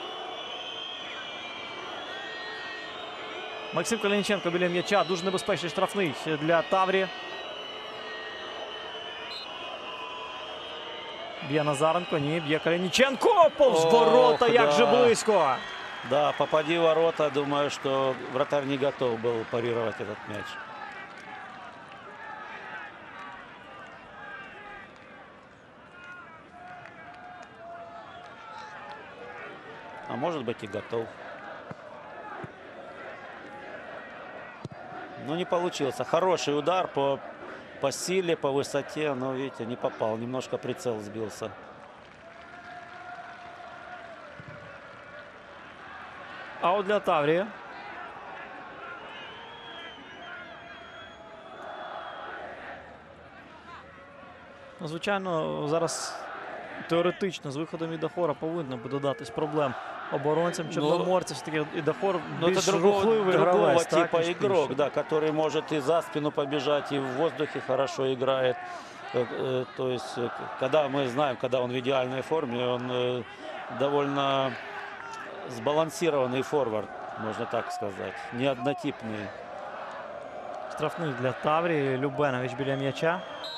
Максим Калініченко біля м'яча. Дуже небезпечний штрафний для Таврії. Б'є Назаренко. Ні, б'є Калініченко. Повз ворота, як же близько. Да, попади в ворота, думаю, что вратарь не готов был парировать этот мяч. А может быть и готов. Но не получился. Хороший удар по силе, по высоте, но, видите, не попал. Немножко прицел сбился. Аут для Таврії. Ну, звичайно, зараз теоретично з виходом від Дахора повинно би додатись проблем оборонцям чорноморців. Все-таки і Дахор більш рухливий гравець, типа ніж игрок, Спіщер. да, который может и за спину побежать, и в воздухе хорошо играет. То есть, когда мы знаем, когда он в идеальной форме, он довольно сбалансированный форвард, можно так сказать, не однотипный. Штрафний для Таврії. Любенович біля м'яча.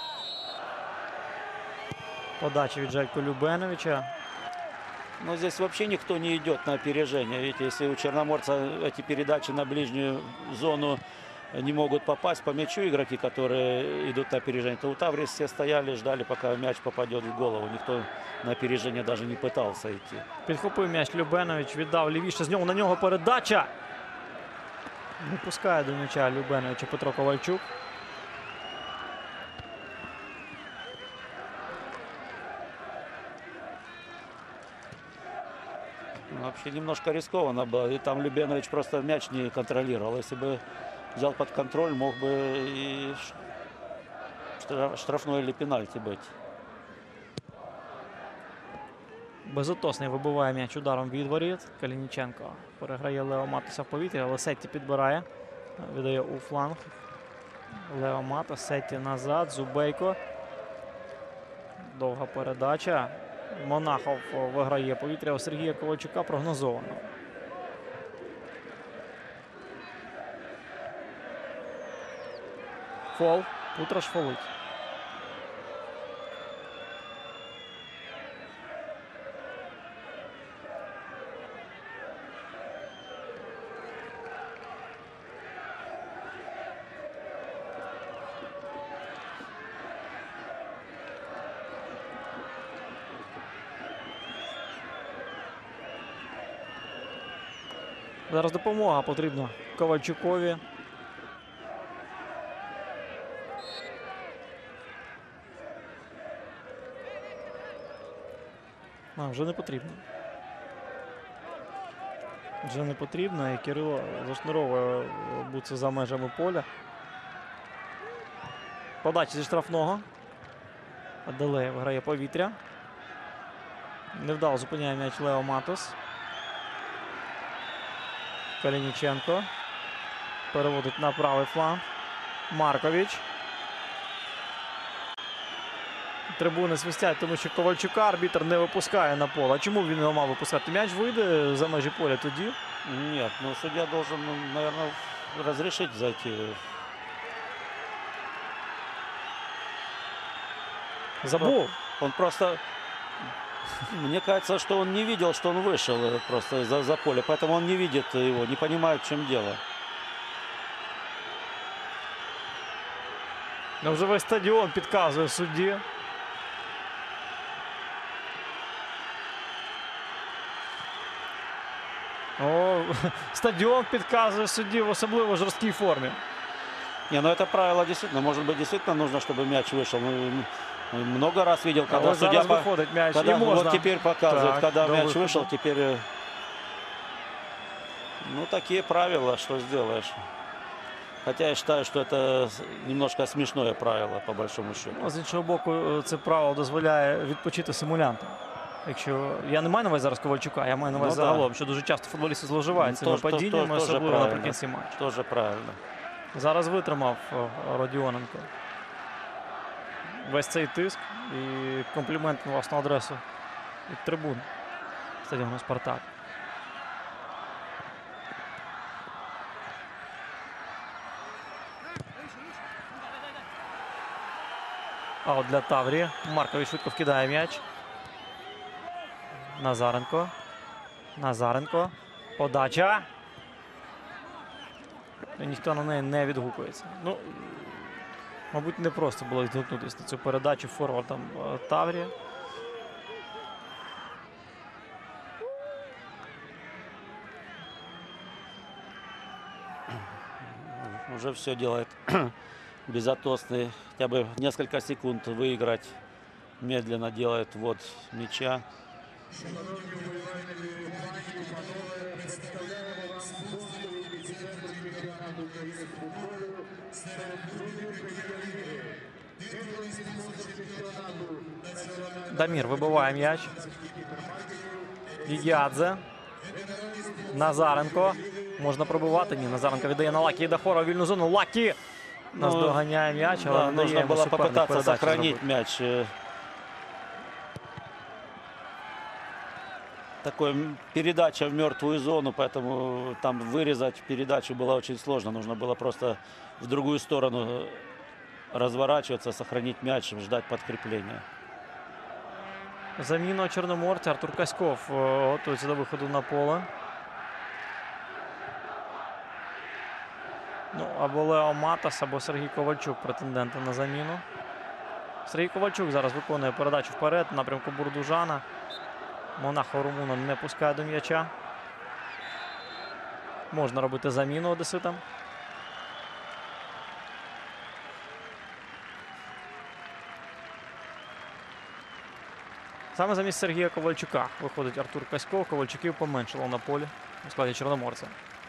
Подача від Желько Любеновича. Но здесь вообще никто не идет на опережение. Видите, если у черноморца эти передачи на ближнюю зону не могут попасть по мячу игроки, которые идут на опережение, то у Таврии все стояли, ждали, пока мяч попадет в голову. Никто на опережение даже не пытался идти. Підхопив м'яч Любенович, віддав лівіше. З нього на нього передача. Не пускає до м'яча Любеновича Петро Ковальчук. Вообще немножко рискованно было. И там Любенович просто мяч не контролировал. Если бы взял под контроль, мог бы и штрафной или пенальти быть. Безотосний вибиває м'яч ударом від воріт. Калініченко переграє Лео Матоса в повітрі, але Сетті підбирає. Віддає у фланг. Лео Матос, Сетті назад. Зубейко. Довга передача. Монахов виграє повітря у Сергія Ковальчука прогнозовано. Фол. Утраш фолить. Зараз допомога потрібна Ковальчукові. Вже не потрібно. Вже не потрібно, і Кирило зашнуровує буци за межами поля. Подача зі штрафного. Аделеєв грає повітря. Невдало зупиняє м'яч Лео Матос. Калініченко. Переводить на правий фланг. Маркович. Трибуни свистять, тому що Ковальчука арбітр не випускає на поле. А чому він його мав випускати? М'яч вийде за межі поля тоді. Нет, ну судья должен, наверное, разрешить зайти. Забув. Он просто, мне кажется, что он не видел, что он вышел просто за поле. Поэтому он не видит его, не понимает, в чем дело. Ну, вже весь стадіон підказує судді. О, стадіон підказує судді в особливо жорсткій формі. Не, ну это правило действительно. Может быть, действительно нужно, чтобы мяч вышел. Много раз видел, когда Але судья... зараз виходить м'яч. Когда, І можна. вот теперь показывает, Так, когда до мяч выхода. вышел, теперь... Ну, такие правила, что сделаешь. Хотя я считаю, что это немножко смешное правило, по большому счету. Ну, з іншого боку, це правило дозволяє відпочити симулянтам. Якщо я не маю на увазі зараз Ковальчука, я маю на увазі Ну, да. загалом, що дуже часто футболісти зловживають цими Тож- тож- падіннями, тож- особливо правильно. наприкінці матчу. Тоже правильно. Зараз витримав Родіоненко весь цей тиск і комплімент на власну адресу від трибун стадіону «Спартак». А от для Таврії Маркович швидко вкидає м'яч. Назаренко. Назаренко. Подача. І ніхто на неї не відгукується. Ну, мабуть, не просто було відгукнутися на цю передачу форвардом Таврії. Уже все делает безотносный. Хотя бы несколько секунд выиграть. Медленно делает ввод мяча. Дамір вибиває м'яч. Дідядзе. Назаренко. Можна пробивати. Ні, Назаренко віддає на Лакі Дахора у вільну зону. Лакі наздоганяє м'яч, але Да, не дає нужно йому было суперник попытаться передачу сохранить зробити. мяч. Такой передача в мертвую зону, поэтому там вырезать передачу было очень сложно. Нужно было просто в другую сторону разворачиваться, сохранить мяч, ждать подкрепления. Заміна чорноморця. Артур Каськов готується до виходу на поле. Ну, або Лео Матос, або Сергій Ковальчук претенденти на заміну. Сергій Ковальчук зараз виконує передачу вперед в напрямку Бурдужана. Монахо румуна не пускає до м'яча. Можна робити заміну одеситам. Саме замість Сергія Ковальчука виходить Артур Каськов. Ковальчуків поменшало на полі у складі чорноморця.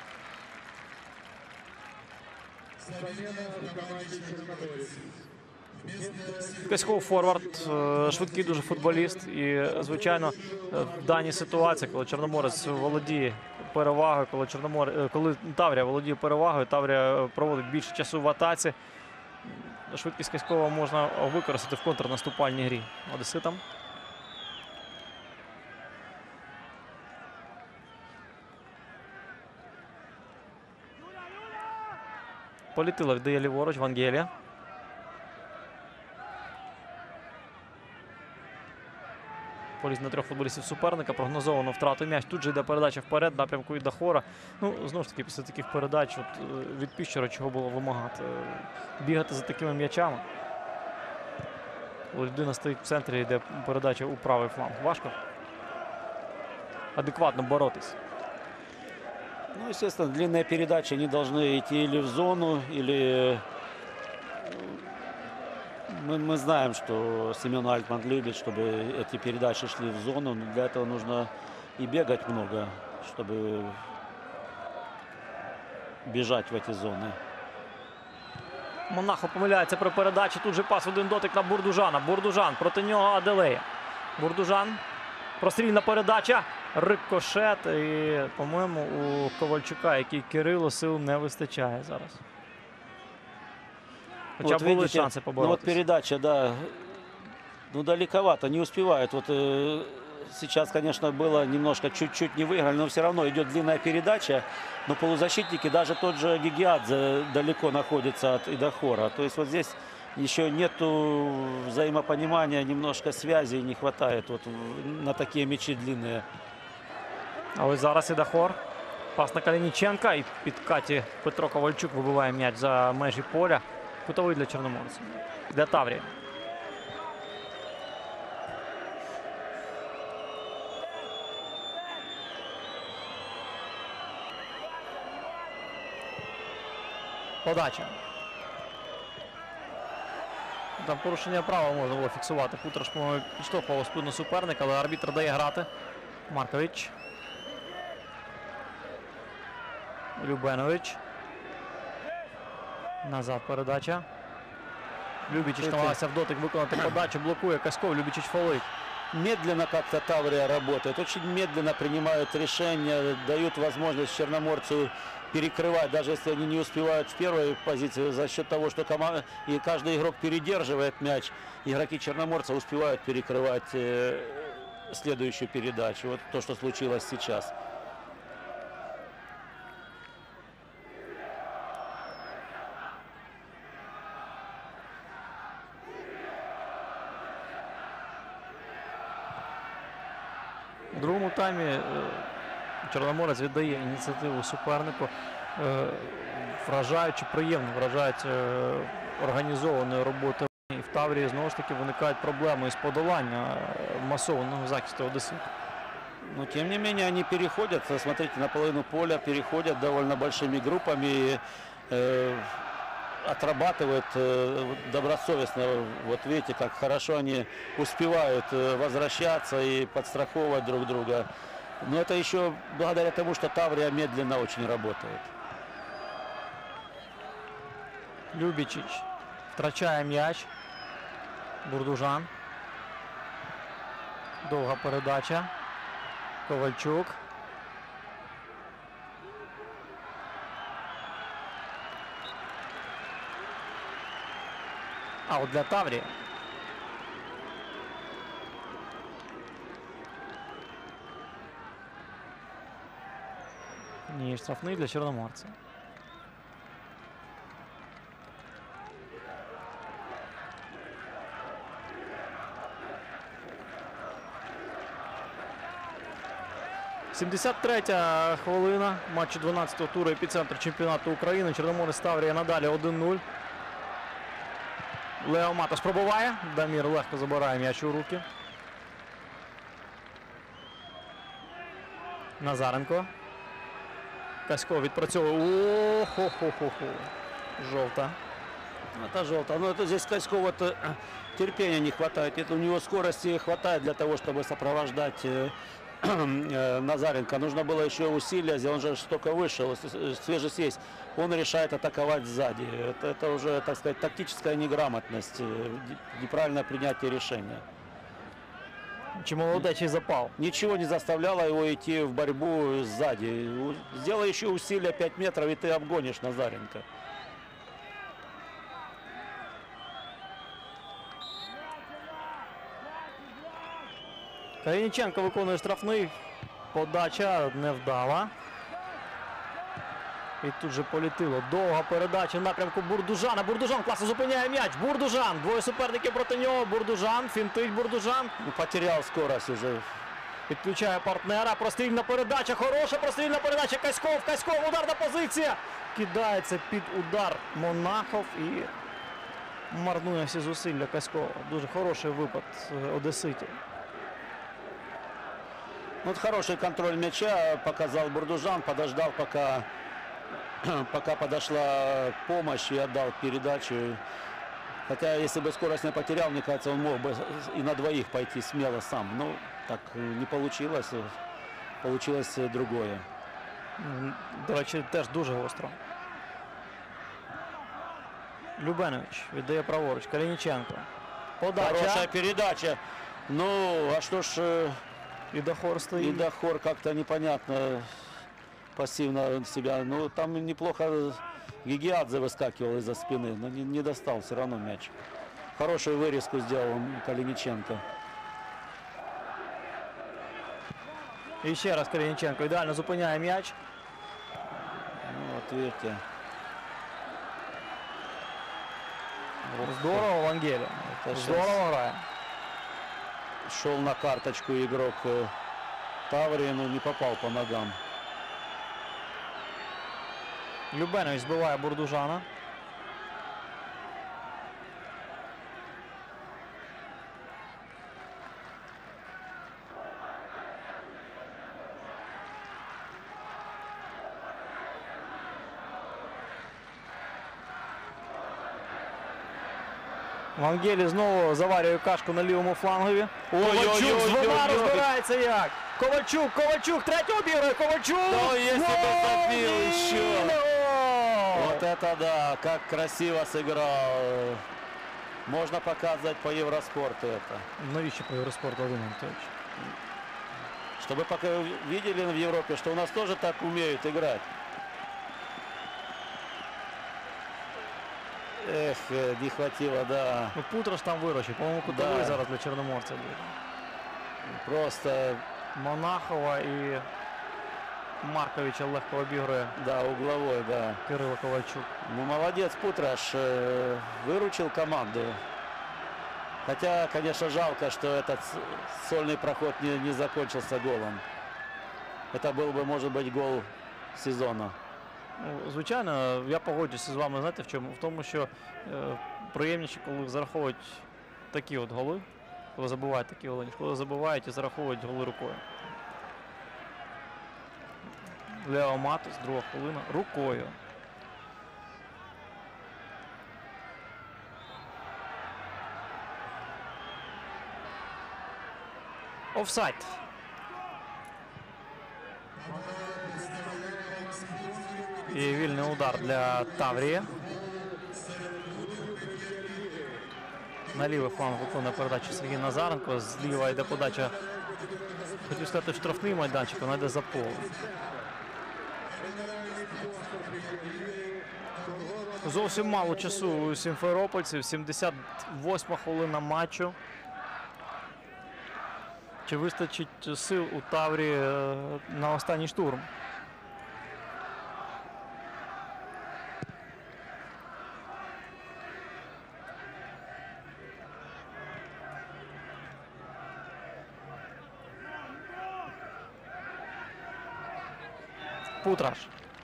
Каськов форвард, швидкий дуже футболіст. І, звичайно, в даній ситуації, коли Чорноморець володіє перевагою, коли Таврія володіє перевагою, Таврія проводить більше часу в атаці. Швидкість Каськова можна використати в контрнаступальній грі одеситам. Політило віддає ліворуч Вангелія. Поліз на трьох футболістів суперника, прогнозовано втрату м'яч. Тут же йде передача вперед, в напрямку Ідахора. Ну, знову ж таки, після таких передач від Піщера чого було вимагати? Бігати за такими м'ячами. Коли людина стоїть в центрі, йде передача у правий фланг. Важко адекватно боротись. Ну, естественно, длинные передачи, они должны идти или в зону, или... Мы знаем, что Семен Альтман любит, чтобы эти передачи шли в зону. Но для этого нужно и бегать много, чтобы бежать в эти зоны. Монахов помиляється при передачі. Тут же пас в один дотик на Бурдужана. Бурдужан, проти нього Аделея. Бурдужан. Прострільна передача. Рикошет. І, по-моєму, у Ковальчука, який Кирило, сил не вистачає зараз. Хоча Вот були видите, шанси ну вот поборотися. передача, да, ну далековато, не успевает. Вот сейчас, конечно, было немножко, чуть-чуть не выиграли, но все равно идет длинная передача. Но полузащитники, даже тот же Гигиадзе далеко находится от Идахора. То есть вот здесь еще нету взаимопонимания, немножко связи не хватает вот на такие мячи длинные. А ось зараз Ідахор. Пас на Калініченка. І під Каті Петро Ковальчук вибиває м'яч за межі поля. Кутовий для чорноморців. Для Таврії. Подача. Там порушення права можна було фіксувати. Кутраш, по-моєму, підштовхував спину суперника, але арбітр дає грати. Маркович. Любенович. Назад передача. Любічич намагався в дотик виконати подачу. Блокує Каськов. Любічич фолить. Медленно как-то Таврия работает, очень медленно принимают решения, дают возможность Черноморцу перекрывать, даже если они не успевают в первой позиции, за счет того, что и каждый игрок передерживает мяч, игроки Черноморца успевают перекрывать следующую передачу. Вот то, что случилось сейчас. У другому таймі Чорноморець віддає ініціативу супернику, вражаючи, приємно вражають організованою роботою. І в Таврії знову ж таки виникають проблеми із подолання масованого захисту одеситів. Но тем не менее они переходят, смотрите, на половину поля переходят довольно большими группами, отрабатывают добросовестно. Вот видите, как хорошо они успевают возвращаться и подстраховывать друг друга. Но это еще благодаря тому, что Таврия медленно очень работает. Любічич втрачає м'яч. Бурдужан. Довга передача. Ковальчук. А от для Таврії. Ні, штрафний для Чорноморця. «73-я хвилина матчу 12-го туру епіцентр чемпіонату України. Чорноморець Таврія надалі 1-0. Лео Матош пробиває. Дамір легко забирає м'яч у руки. Назаренко. Касько відпрацьовує. О-хо-хо-хо-хо. Жовта. Это желто. Но это здесь Касько вот терпения не хватает. Это у него скорости хватает для того, чтобы сопровождать Назаренко. Нужно было еще усилия, он же только вышел, свежесть есть. Он решает атаковать сзади. Это уже, так сказать, тактическая неграмотность, неправильное принятие решения. Чи молодечий запал. Ничего не заставляло его идти в борьбу сзади. Сделай еще усилия 5 метров, и ты обгонишь Назаренко. Калініченко виконує штрафний. Подача невдала. І тут же полетіло. Довга передача в напрямку Бурдужана. Бурдужан класно зупиняє м'яч. Бурдужан. Двоє суперників проти нього. Бурдужан. Фінтить Бурдужан. Потерял скорость уже. Підключає партнера. Прострільна передача. Хороша прострільна передача. Каськов. Каськов. Ударна позиція. Кидається під удар Монахов і марнує всі зусилля Каськова. Дуже хороший випад одеситів. Вот хороший контроль мяча показал Бурдужан, подождал, пока подошла помощь, и отдал передачу. Хотя, если бы скорость не потерял, мне кажется, он мог бы и на двоих пойти смело сам. Но так не получилось. Получилось другое. До речі, теж дуже гостро. Любенович віддає праворуч. Калініченко. Подача. Хорошая передача. Ну, а что ж, І Дахор стоїть. Идахор как-то непонятно пассивно себя. Ну, там неплохо Гигиадзе выскакивал из-за спины, но не достал все равно мяч. Хорошую вырезку сделал Калиниченко. І ще раз Калініченко ідеально зупиняє м'яч. Ну, вот видите. Здорово Вангелі. Это Здорово грає. Шел на карточку игрок Таврии, но не попал по ногам. Любенович збиває Бурдужана. Вангелі знову заварює кашку на лівому флангові. Ковальчук з двома розбирається як. Ковальчук, третього обігрує, Ковальчук! Ну, если бы забил Гол! еще. Гол! Вот это да, как красиво сыграл. Можно показывать по Евроспорту это. Навіщо по Євроспорту, Володимир Анатолійович? Чтобы пока видели в Европе, что у нас тоже так умеют играть. Эх, не хватило, да. Ну, Путраш там виручив, по-моєму, кутовий Да. зараз для Чорноморця буде. Просто, Монахова і Марковича легко обігрує да, угловой, да. Кирило Ковальчук. Ну, молодец, Путраш выручил команду. Хотя, конечно, жалко, что этот сольный проход не закончился голом. Это был бы, может быть, гол сезона. Ну, звичайно, я погоджуюся з вами, знаєте, в чому? В тому, що приємніше, коли зараховують такі от голи, коли забувають такі голи, ніж коли забувають і зараховують голи рукою. Лео Матос, друга хвилина, рукою. Офсайд. І вільний удар для Таврії. На лівий фланг виконує передачу Сергій Назаренко. Зліва йде подача, хотів сказати, в штрафний майданчик, вона йде за поле. Зовсім мало часу у сімферопольців. 78 хвилина матчу. Чи вистачить сил у Таврії на останній штурм? Путраш.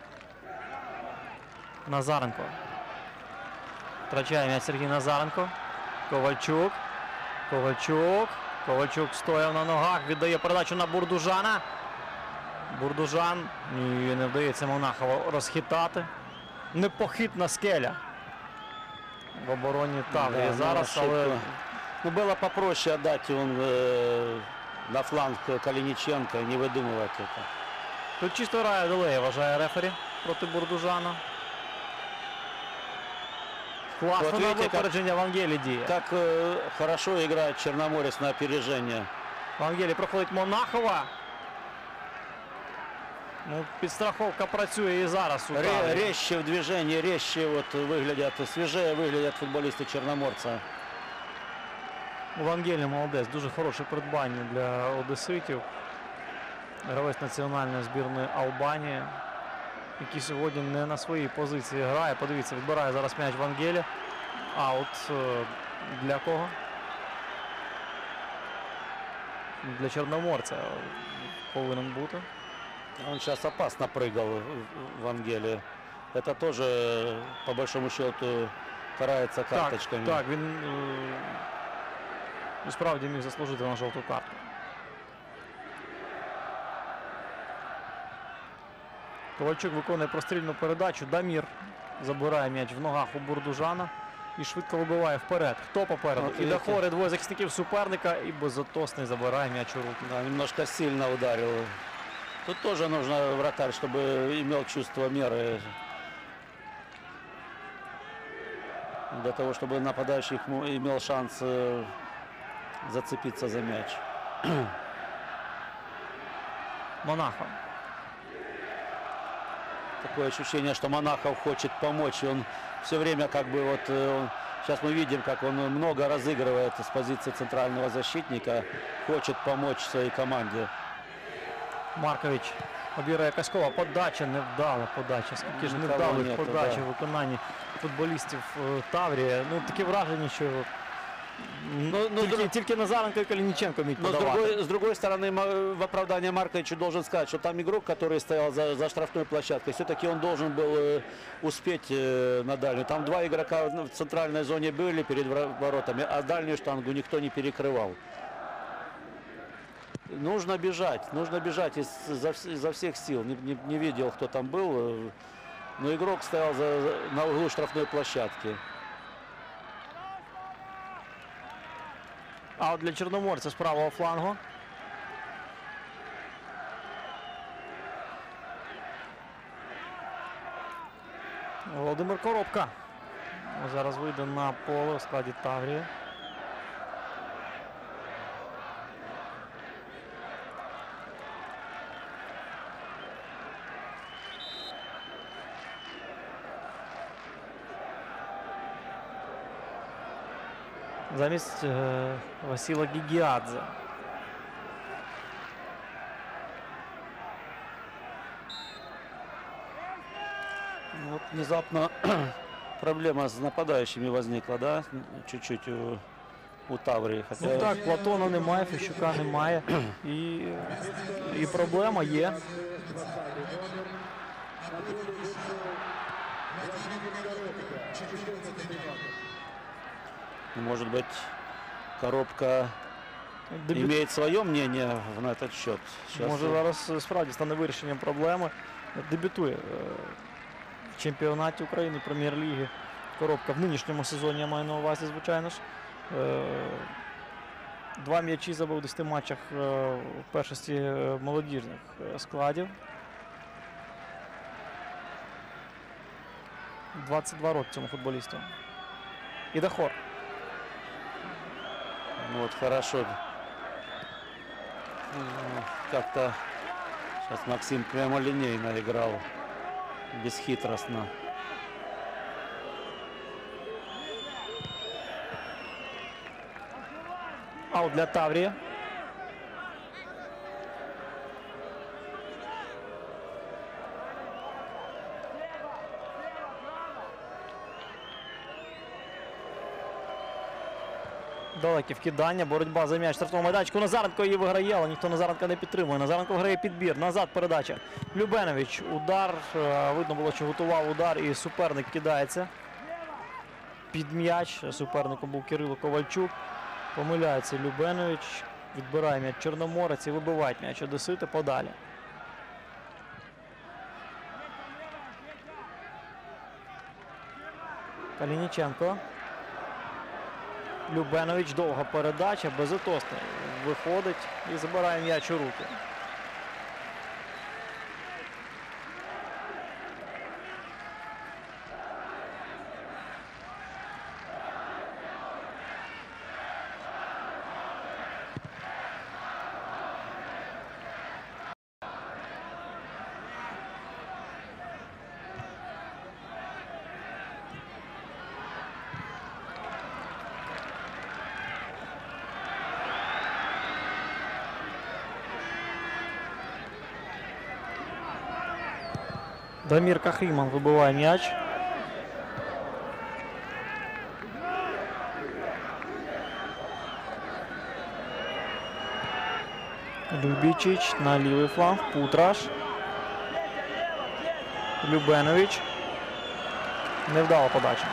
Назаренко. Втрачає м'яч Сергій Назаренко. Ковальчук. Ковальчук стояв на ногах, віддає передачу на Бурдужана. Бурдужан. Ні, не вдається Монахова розхитати. Непохитна скеля в обороні Таврії Да, зараз, ну, але ошибка. Ну, было попроще отдать он на фланг Калиниченко и не выдумывать это. тут чисто грає Делея, вважає рефері проти Бурдужана. Класно От на видите, випередження Вангелі діє. Как хорошо играет Черноморец на опережение. Вангелі проходить Монахова. Ну, підстраховка працює і зараз у Таврії. Резче в движении, резче вот выглядят, свежее выглядят футболисты Черноморца. Вангелі молодець, дуже хороше придбання для одеситів. Гравець національної збірної Албанії, який сьогодні не на своїй позиції грає. Подивіться, відбирає зараз м'яч Вангелі. Аут для кого? Для Чорноморця повинен бути. Он сейчас опасно прыгал в Ангеле. Это тоже, по большому счету, карается карточками. Так, він справді міг заслужити на жовту картку. Ковальчук виконує прострільну передачу. Дамір забирає м'яч в ногах у Бурдужана і швидко вибиває вперед. Хто попереду? От І видите. Дахор, і двоє захисників суперника, і Безотосний забирає м'яч у руки. Да, немножко сильно ударил. Тут тоже нужно вратарь, чтобы имел чувство меры. Для того, чтобы нападающий имел шанс зацепиться за мяч. Монахо. Такое ощущение, что Монахов хочет помочь. И он все время как бы вот... сейчас мы видим, как он много разыгрывает с позиции центрального защитника. Хочет помочь своей команде. Маркович обіграє Каськова. Подача невдала подача. Скільки ж Нікого невдалих нету, подач да. у виконанні футболістів Таврії. Ну, таке враження, що тільки Назаренко і Калініченко вміють Но подавати. с другой стороны, в оправдание Марковичу должен сказать, что там игрок, который стоял за штрафной площадкой, все-таки он должен был успеть на дальнюю. Там два игрока в центральной зоне были перед воротами, а дальнюю штангу никто не перекрывал. Нужно бежать изо всех сил. Не видел, кто там был, но игрок стоял на углу штрафной площадки. А от для чорноморця з правого флангу. Володимир Коробка. Зараз вийде на поле у складі Таврії. Замість Васіла Гігіадзе. Вот внезапно проблема с нападающими возникла, да? Чуть-чуть у Таврии. Хотя... Ну так, Платона немає, Фещука немає. І проблема є. Может быть, Коробка имеет свое мнение на этот счет. Сейчас Може зараз справді стане вирішенням проблеми. Дебютує в чемпіонаті України, Прем'єр-ліги. Коробка в нинішньому сезоні, я маю на увазі, звичайно ж. 2 м'ячі забив у 10 матчах в першості молодіжних складів. 22 роки цьому футболісту. І Дахор. вот хорошо. Как-то сейчас Максим прямолинейно играл, бесхитростно. Аут для Таврії. Далеке вкидання, боротьба за м'яч в штрафному майданчику. Назаренко її виграє, але ніхто Назаренка не підтримує. Назаренко грає підбір. Назад передача. Любенович. Удар. Видно було, що готував удар і суперник кидається під м'яч. Суперником був Кирило Ковальчук. Помиляється Любенович. Відбирає м'яч Чорноморець і вибивають м'яч одесити подалі. Калініченко. Любенович, довга передача, Безотосний виходить і забирає м'яч у руки. Дамір Кахріман вибиває м'яч. Любічич на лівий фланг. Путраш. Любенович. Невдала подача.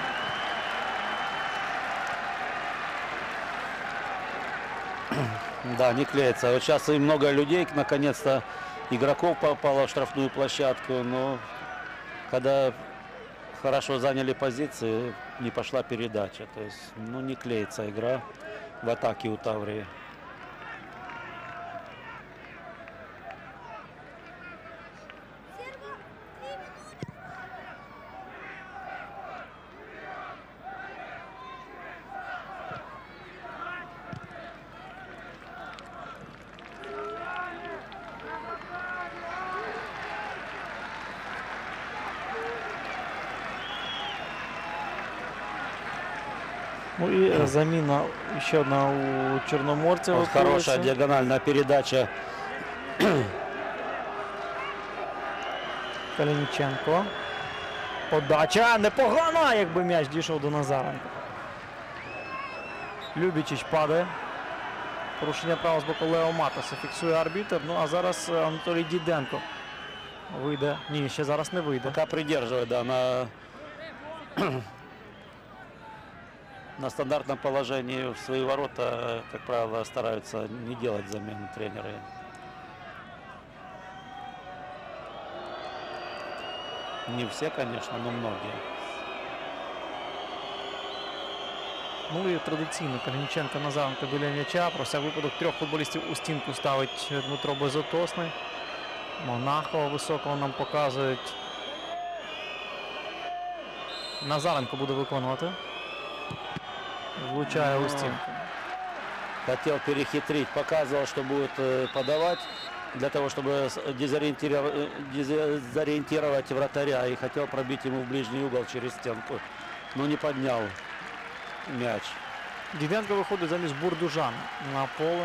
Да, не клеится. Вот сейчас и много людей наконец-то игроков попало в штрафную площадку, но когда хорошо заняли позиции, не пошла передача. То есть, ну, не клеится игра в атаке у Таврии. Ну і заміна ще одна у чорноморця. Вот готується. хорошая диагональная передача. Калініченко. Подача непогана, якби м'яч дійшов до Назаренка. Любічич падає. Порушення права з боку Лео Матаса фіксує арбітр. Ну а зараз Анатолій Діденко вийде. Ні, ще зараз не вийде. Пока придерживает, да, на стандартном положении в свои ворота, как правило, стараются не делать замены тренеры. Не все, конечно, но многие. Ну і традиційно Калініченко, Назаренко біля м'яча. Про всяк випадок трьох футболістів у стінку ставить Дмитро Безотосний. Монахова високого нам показують. Назаренко буде виконувати. Влучає у стінку. Хотел перехитрить, показывал, что будет подавать для того, чтобы дезориентировать вратаря. И хотел пробить ему в ближний угол через стенку, но не поднял мяч. Діденко виходить замість Бурдужана на поле.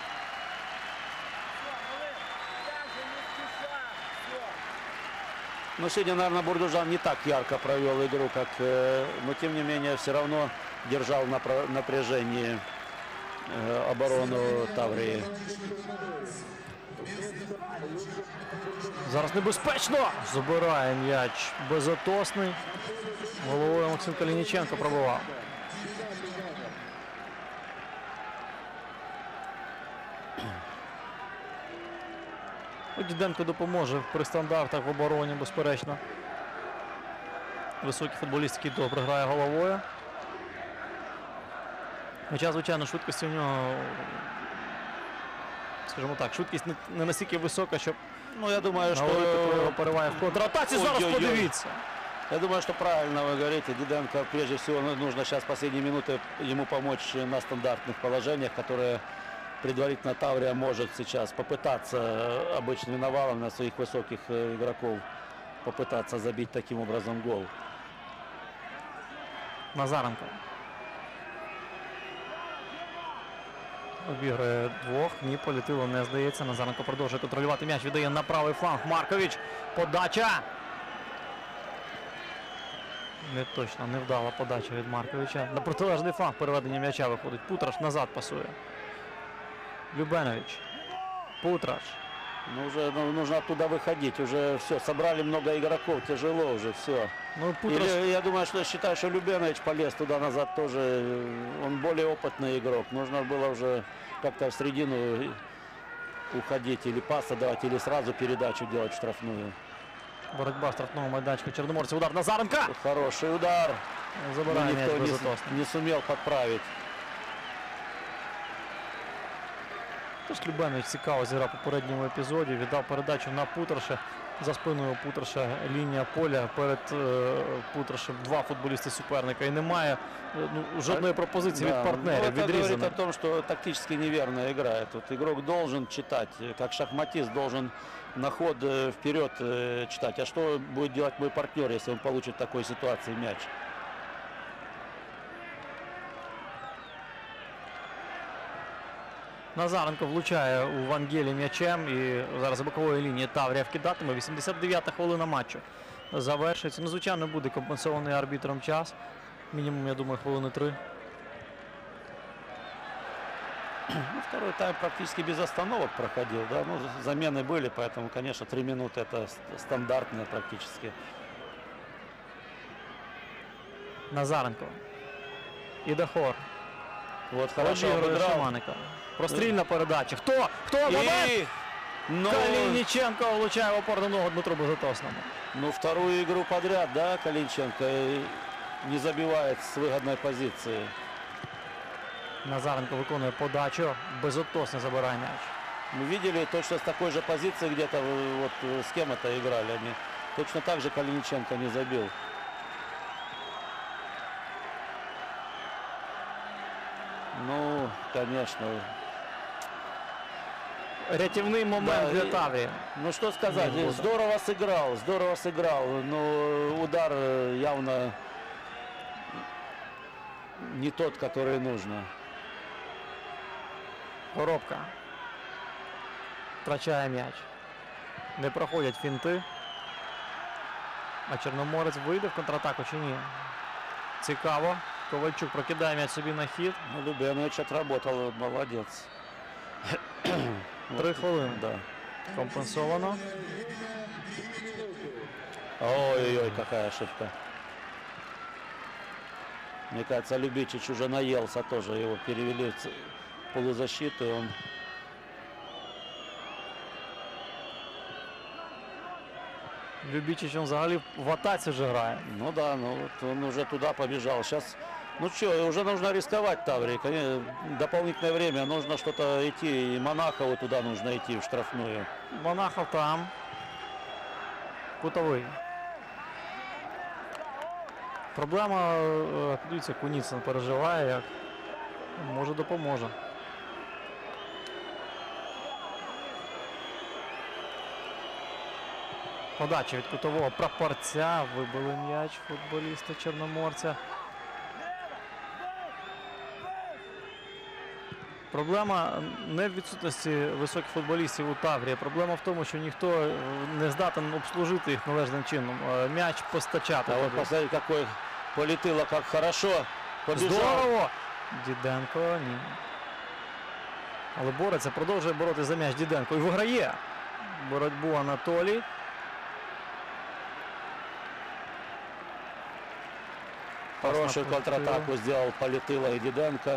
Но сегодня, наверное, Бурдужан не так ярко провел игру, как, но тем не менее все равно держал на напряжении оборону Таврии. Зараз небезпечно! Забирає м'яч Безотосний. Головою Максим Калініченко пробивав. Діденко допоможе при стандартах в обороні, безперечно. Високий футболіст, який добре грає головою. Хоча, звичайно, швидкість у нього, скажімо так, швидкість не настільки висока, щоб Ну, я думаю, что... його пориває в контратаці. Зараз Ой-ой-ой. подивіться. Я думаю, что правильно вы говорите. Диденко, прежде всего, нужно сейчас последние минуты ему помочь на стандартных положениях, которые предварительно Таврия может сейчас попытаться обычным навалом на своих высоких игроков попытаться забить таким образом гол. Назаренко. Обіграє двох. Ні, політило не здається. Назаренко продовжує контролювати м'яч. Віддає на правий фланг. Маркович. Подача. Не точно, невдала подача від Марковича. На протилежний фланг переведення м'яча виходить. Путраш назад пасує. Любенович. Путраш. Ну, уже нужно оттуда выходить. Уже все, собрали много игроков, тяжело уже все. Ну, Путраш. Я думаю, что считаю, что Любенович полез туда назад тоже. Он более опытный игрок. Нужно было уже как-то в середину уходить, или пас отдавать, или сразу передачу делать в штрафную. Боротьба в штрафному майданчику Чорноморця. Удар Назаренка. Хороший удар. Но Забирає м'яч никто Безотосний. не сумел подправить. Тож Любенович цікаво зіграв у попередньому епізоді. Віддав передачу на Путраша. За спиною Путраша лінія поля. Перед Путрашем два футболісти суперника. І немає жодної пропозиції від партнерів. Это говорит Відрізано. о том, что тактически неверно играет. Вот игрок должен читать, как шахматист должен на ход вперед читать. А что будет делать мой партнер, если он получит в такой ситуации мяч? Назаренко влучає у Вангелі м'ячем. І зараз за бокової лінії Таврія вкидатиме. 89-та хвилина матчу завершується. Ну, звичайно, буде компенсований арбітром час. Мінімум, я думаю, хвилини 3. Ну, второй тайм практически без остановок проходил. Да? Ну, замены были, поэтому, конечно, 3 минуты это стандартно практически. Назаренко. І Дахор. Вот хорошо Обігрує обыграл. Шиманика. Прострільна передача. Хто? Момент! И Ну, Калініченко влучає в опорну ногу Дмитру Безотосному. ну, вторую игру подряд, да, Калинченко не забивает с выгодной позиции. Назаренко виконує подачу. Безотосний забирає м'яч. Мы видели точно с такой же позиции где-то, вот с кем это играли они. Точно так же Калиниченко не забил. Ну, конечно. Рятівний момент Да, для і- Таврії. Ну что сказать, Не буду. здорово сыграл, но удар явно не тот, который нужно. Коробка. Втрачає м'яч. Не проходять фінти. А Чорноморець вийде в контратаку чи ні? Цікаво. Ковальчук прокидає м'яч собі на хід. Ну, Любенович отработал, молодец. 3 хвилини. Да. Компенсовано. Ой-ой-ой, какая ошибка. Мне кажется, Любичич уже наелся тоже. Его перевели в полузащиту. И он... Любічич він взагалі в атаці вже грає. Ну да, ну вот он уже туда побежал. Сейчас, ну что, уже нужно рисковать Таврии. Конечно, дополнительное время, нужно что-то идти. И Монахову туда нужно идти в штрафную. Монахов там. Кутовий. Проблема, дивіться, Куніцин переживає, як може допоможе. Подача від кутового прапорця. Вибили м'яч футболісти Чорноморця. Проблема не в відсутності високих футболістів у Таврії. Проблема в тому, що ніхто не здатен обслужити їх належним чином. М'яч постачати. А вот посмотрите, какой полетело, как хорошо. Побежал. Здорово! Діденко, ні. Але бореться, продовжує боротися за м'яч Діденко. І виграє боротьбу Анатолій. Хорошую Пас на контратаку сделал Полетыло и Диденко.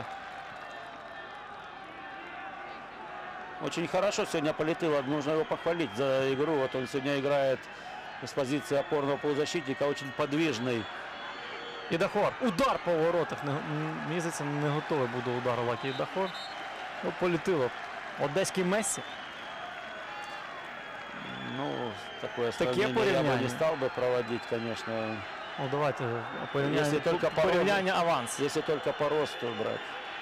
Очень хорошо сегодня Полетыло, нужно его похвалить за игру. Вот он сегодня играет с позиции опорного полузащитника, очень подвижный. І Дахор. Удар по воротах. Мені здається, не готовий буде ударувати і Дахор. Ну, Полетило. Одеський Мессі. Ну, такое Такие сравнение я бы порівняння. не стал бы проводить, конечно. Ну, давайте Якщо тільки порівняння аванс. Если только по росту брать.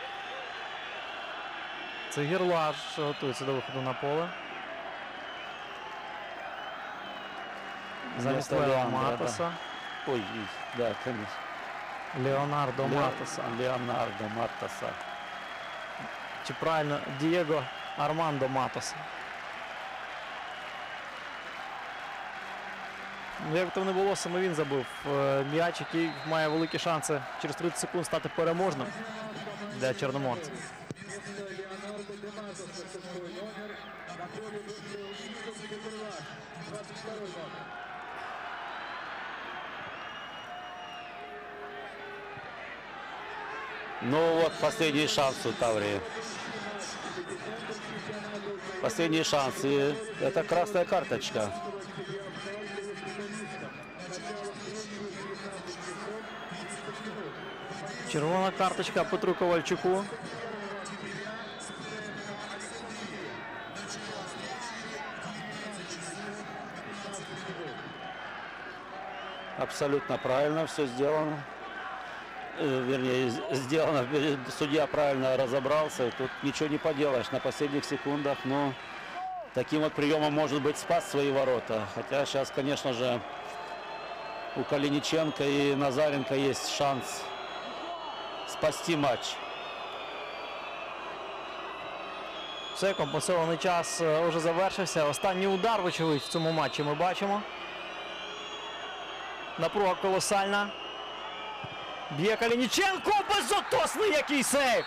Це Гірлаш готується до виходу на поле. Замість Вместо Лео Леандра, Матоса. Ой, да, конечно. Леонардо Матоса. Леонардо Матоса. Чи правильно Дієго Армандо Матоса. Ну, як то не було, саме він забив м'яч, який має великі шанси через 30 секунд стати переможним для чорноморців. Ну вот последний шанс у Таврии. Последний шанс. И это красная карточка. Червона карточка Петру Ковальчуку. Абсолютно правильно все сделано. Вернее, сделано. Судья правильно разобрался. Тут ничего не поделаешь на последних секундах. Но таким вот приемом, может быть, спас свои ворота. Хотя сейчас, конечно же, у Калиниченко и Назаренко есть шанс спасти матч. Все, компенсований час вже завершився. Останній удар, вочевидь, в цьому матчі ми бачимо. Напруга колосальна. Б'є Калініченко, безотосний який сейв!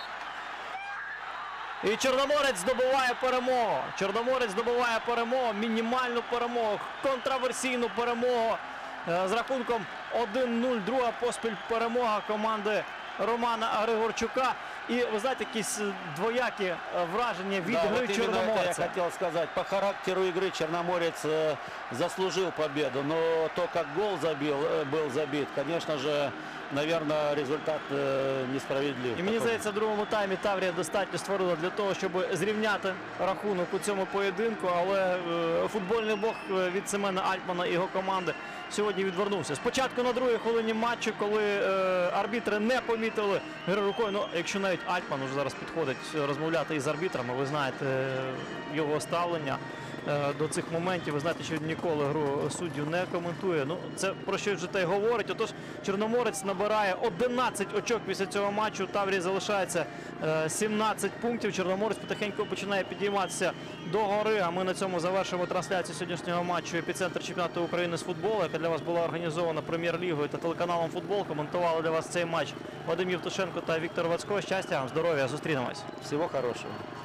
І Чорноморець здобуває перемогу. Чорноморець здобуває перемогу, мінімальну перемогу, контраверсійну перемогу. З рахунком 1-0, друга поспіль перемога команди Романа Григорчука. І ви знаєте, якісь двоякі враження від Да, гри вот именно это я чорноморця. хотел сказать. По характеру игры Черноморец заслужил победу, но то, как гол был забит, конечно же, наверное, результат несправедлив. І мені здається, в другому таймі Таврія достатньо створила для того, щоб зрівняти рахунок у цьому поєдинку, але футбольний бог від Семена Альтмана і його команди сьогодні відвернувся. Спочатку на другій хвилині матчу, коли арбітри не помітили гри рукою, ну, якщо навіть Альтман уже зараз підходить розмовляти із арбітрами, ви знаєте його ставлення до цих моментів. Ви знаєте, що він ніколи гру суддів не коментує. Ну, це про що вже те й говорить. Отож, Чорноморець набирає 11 очок після цього матчу. У Таврії залишається 17 пунктів. Чорноморець потихеньку починає підійматися до гори. А ми на цьому завершимо трансляцію сьогоднішнього матчу «Епіцентр чемпіонату України з футболу», яка для вас була організована Прем'єр-лігою та телеканалом «Футбол». Коментували для вас цей матч Вадим Євтушенко та Віктор Вацько. Щастя вам, здоров'я, зустрінемось. Всего хорошего.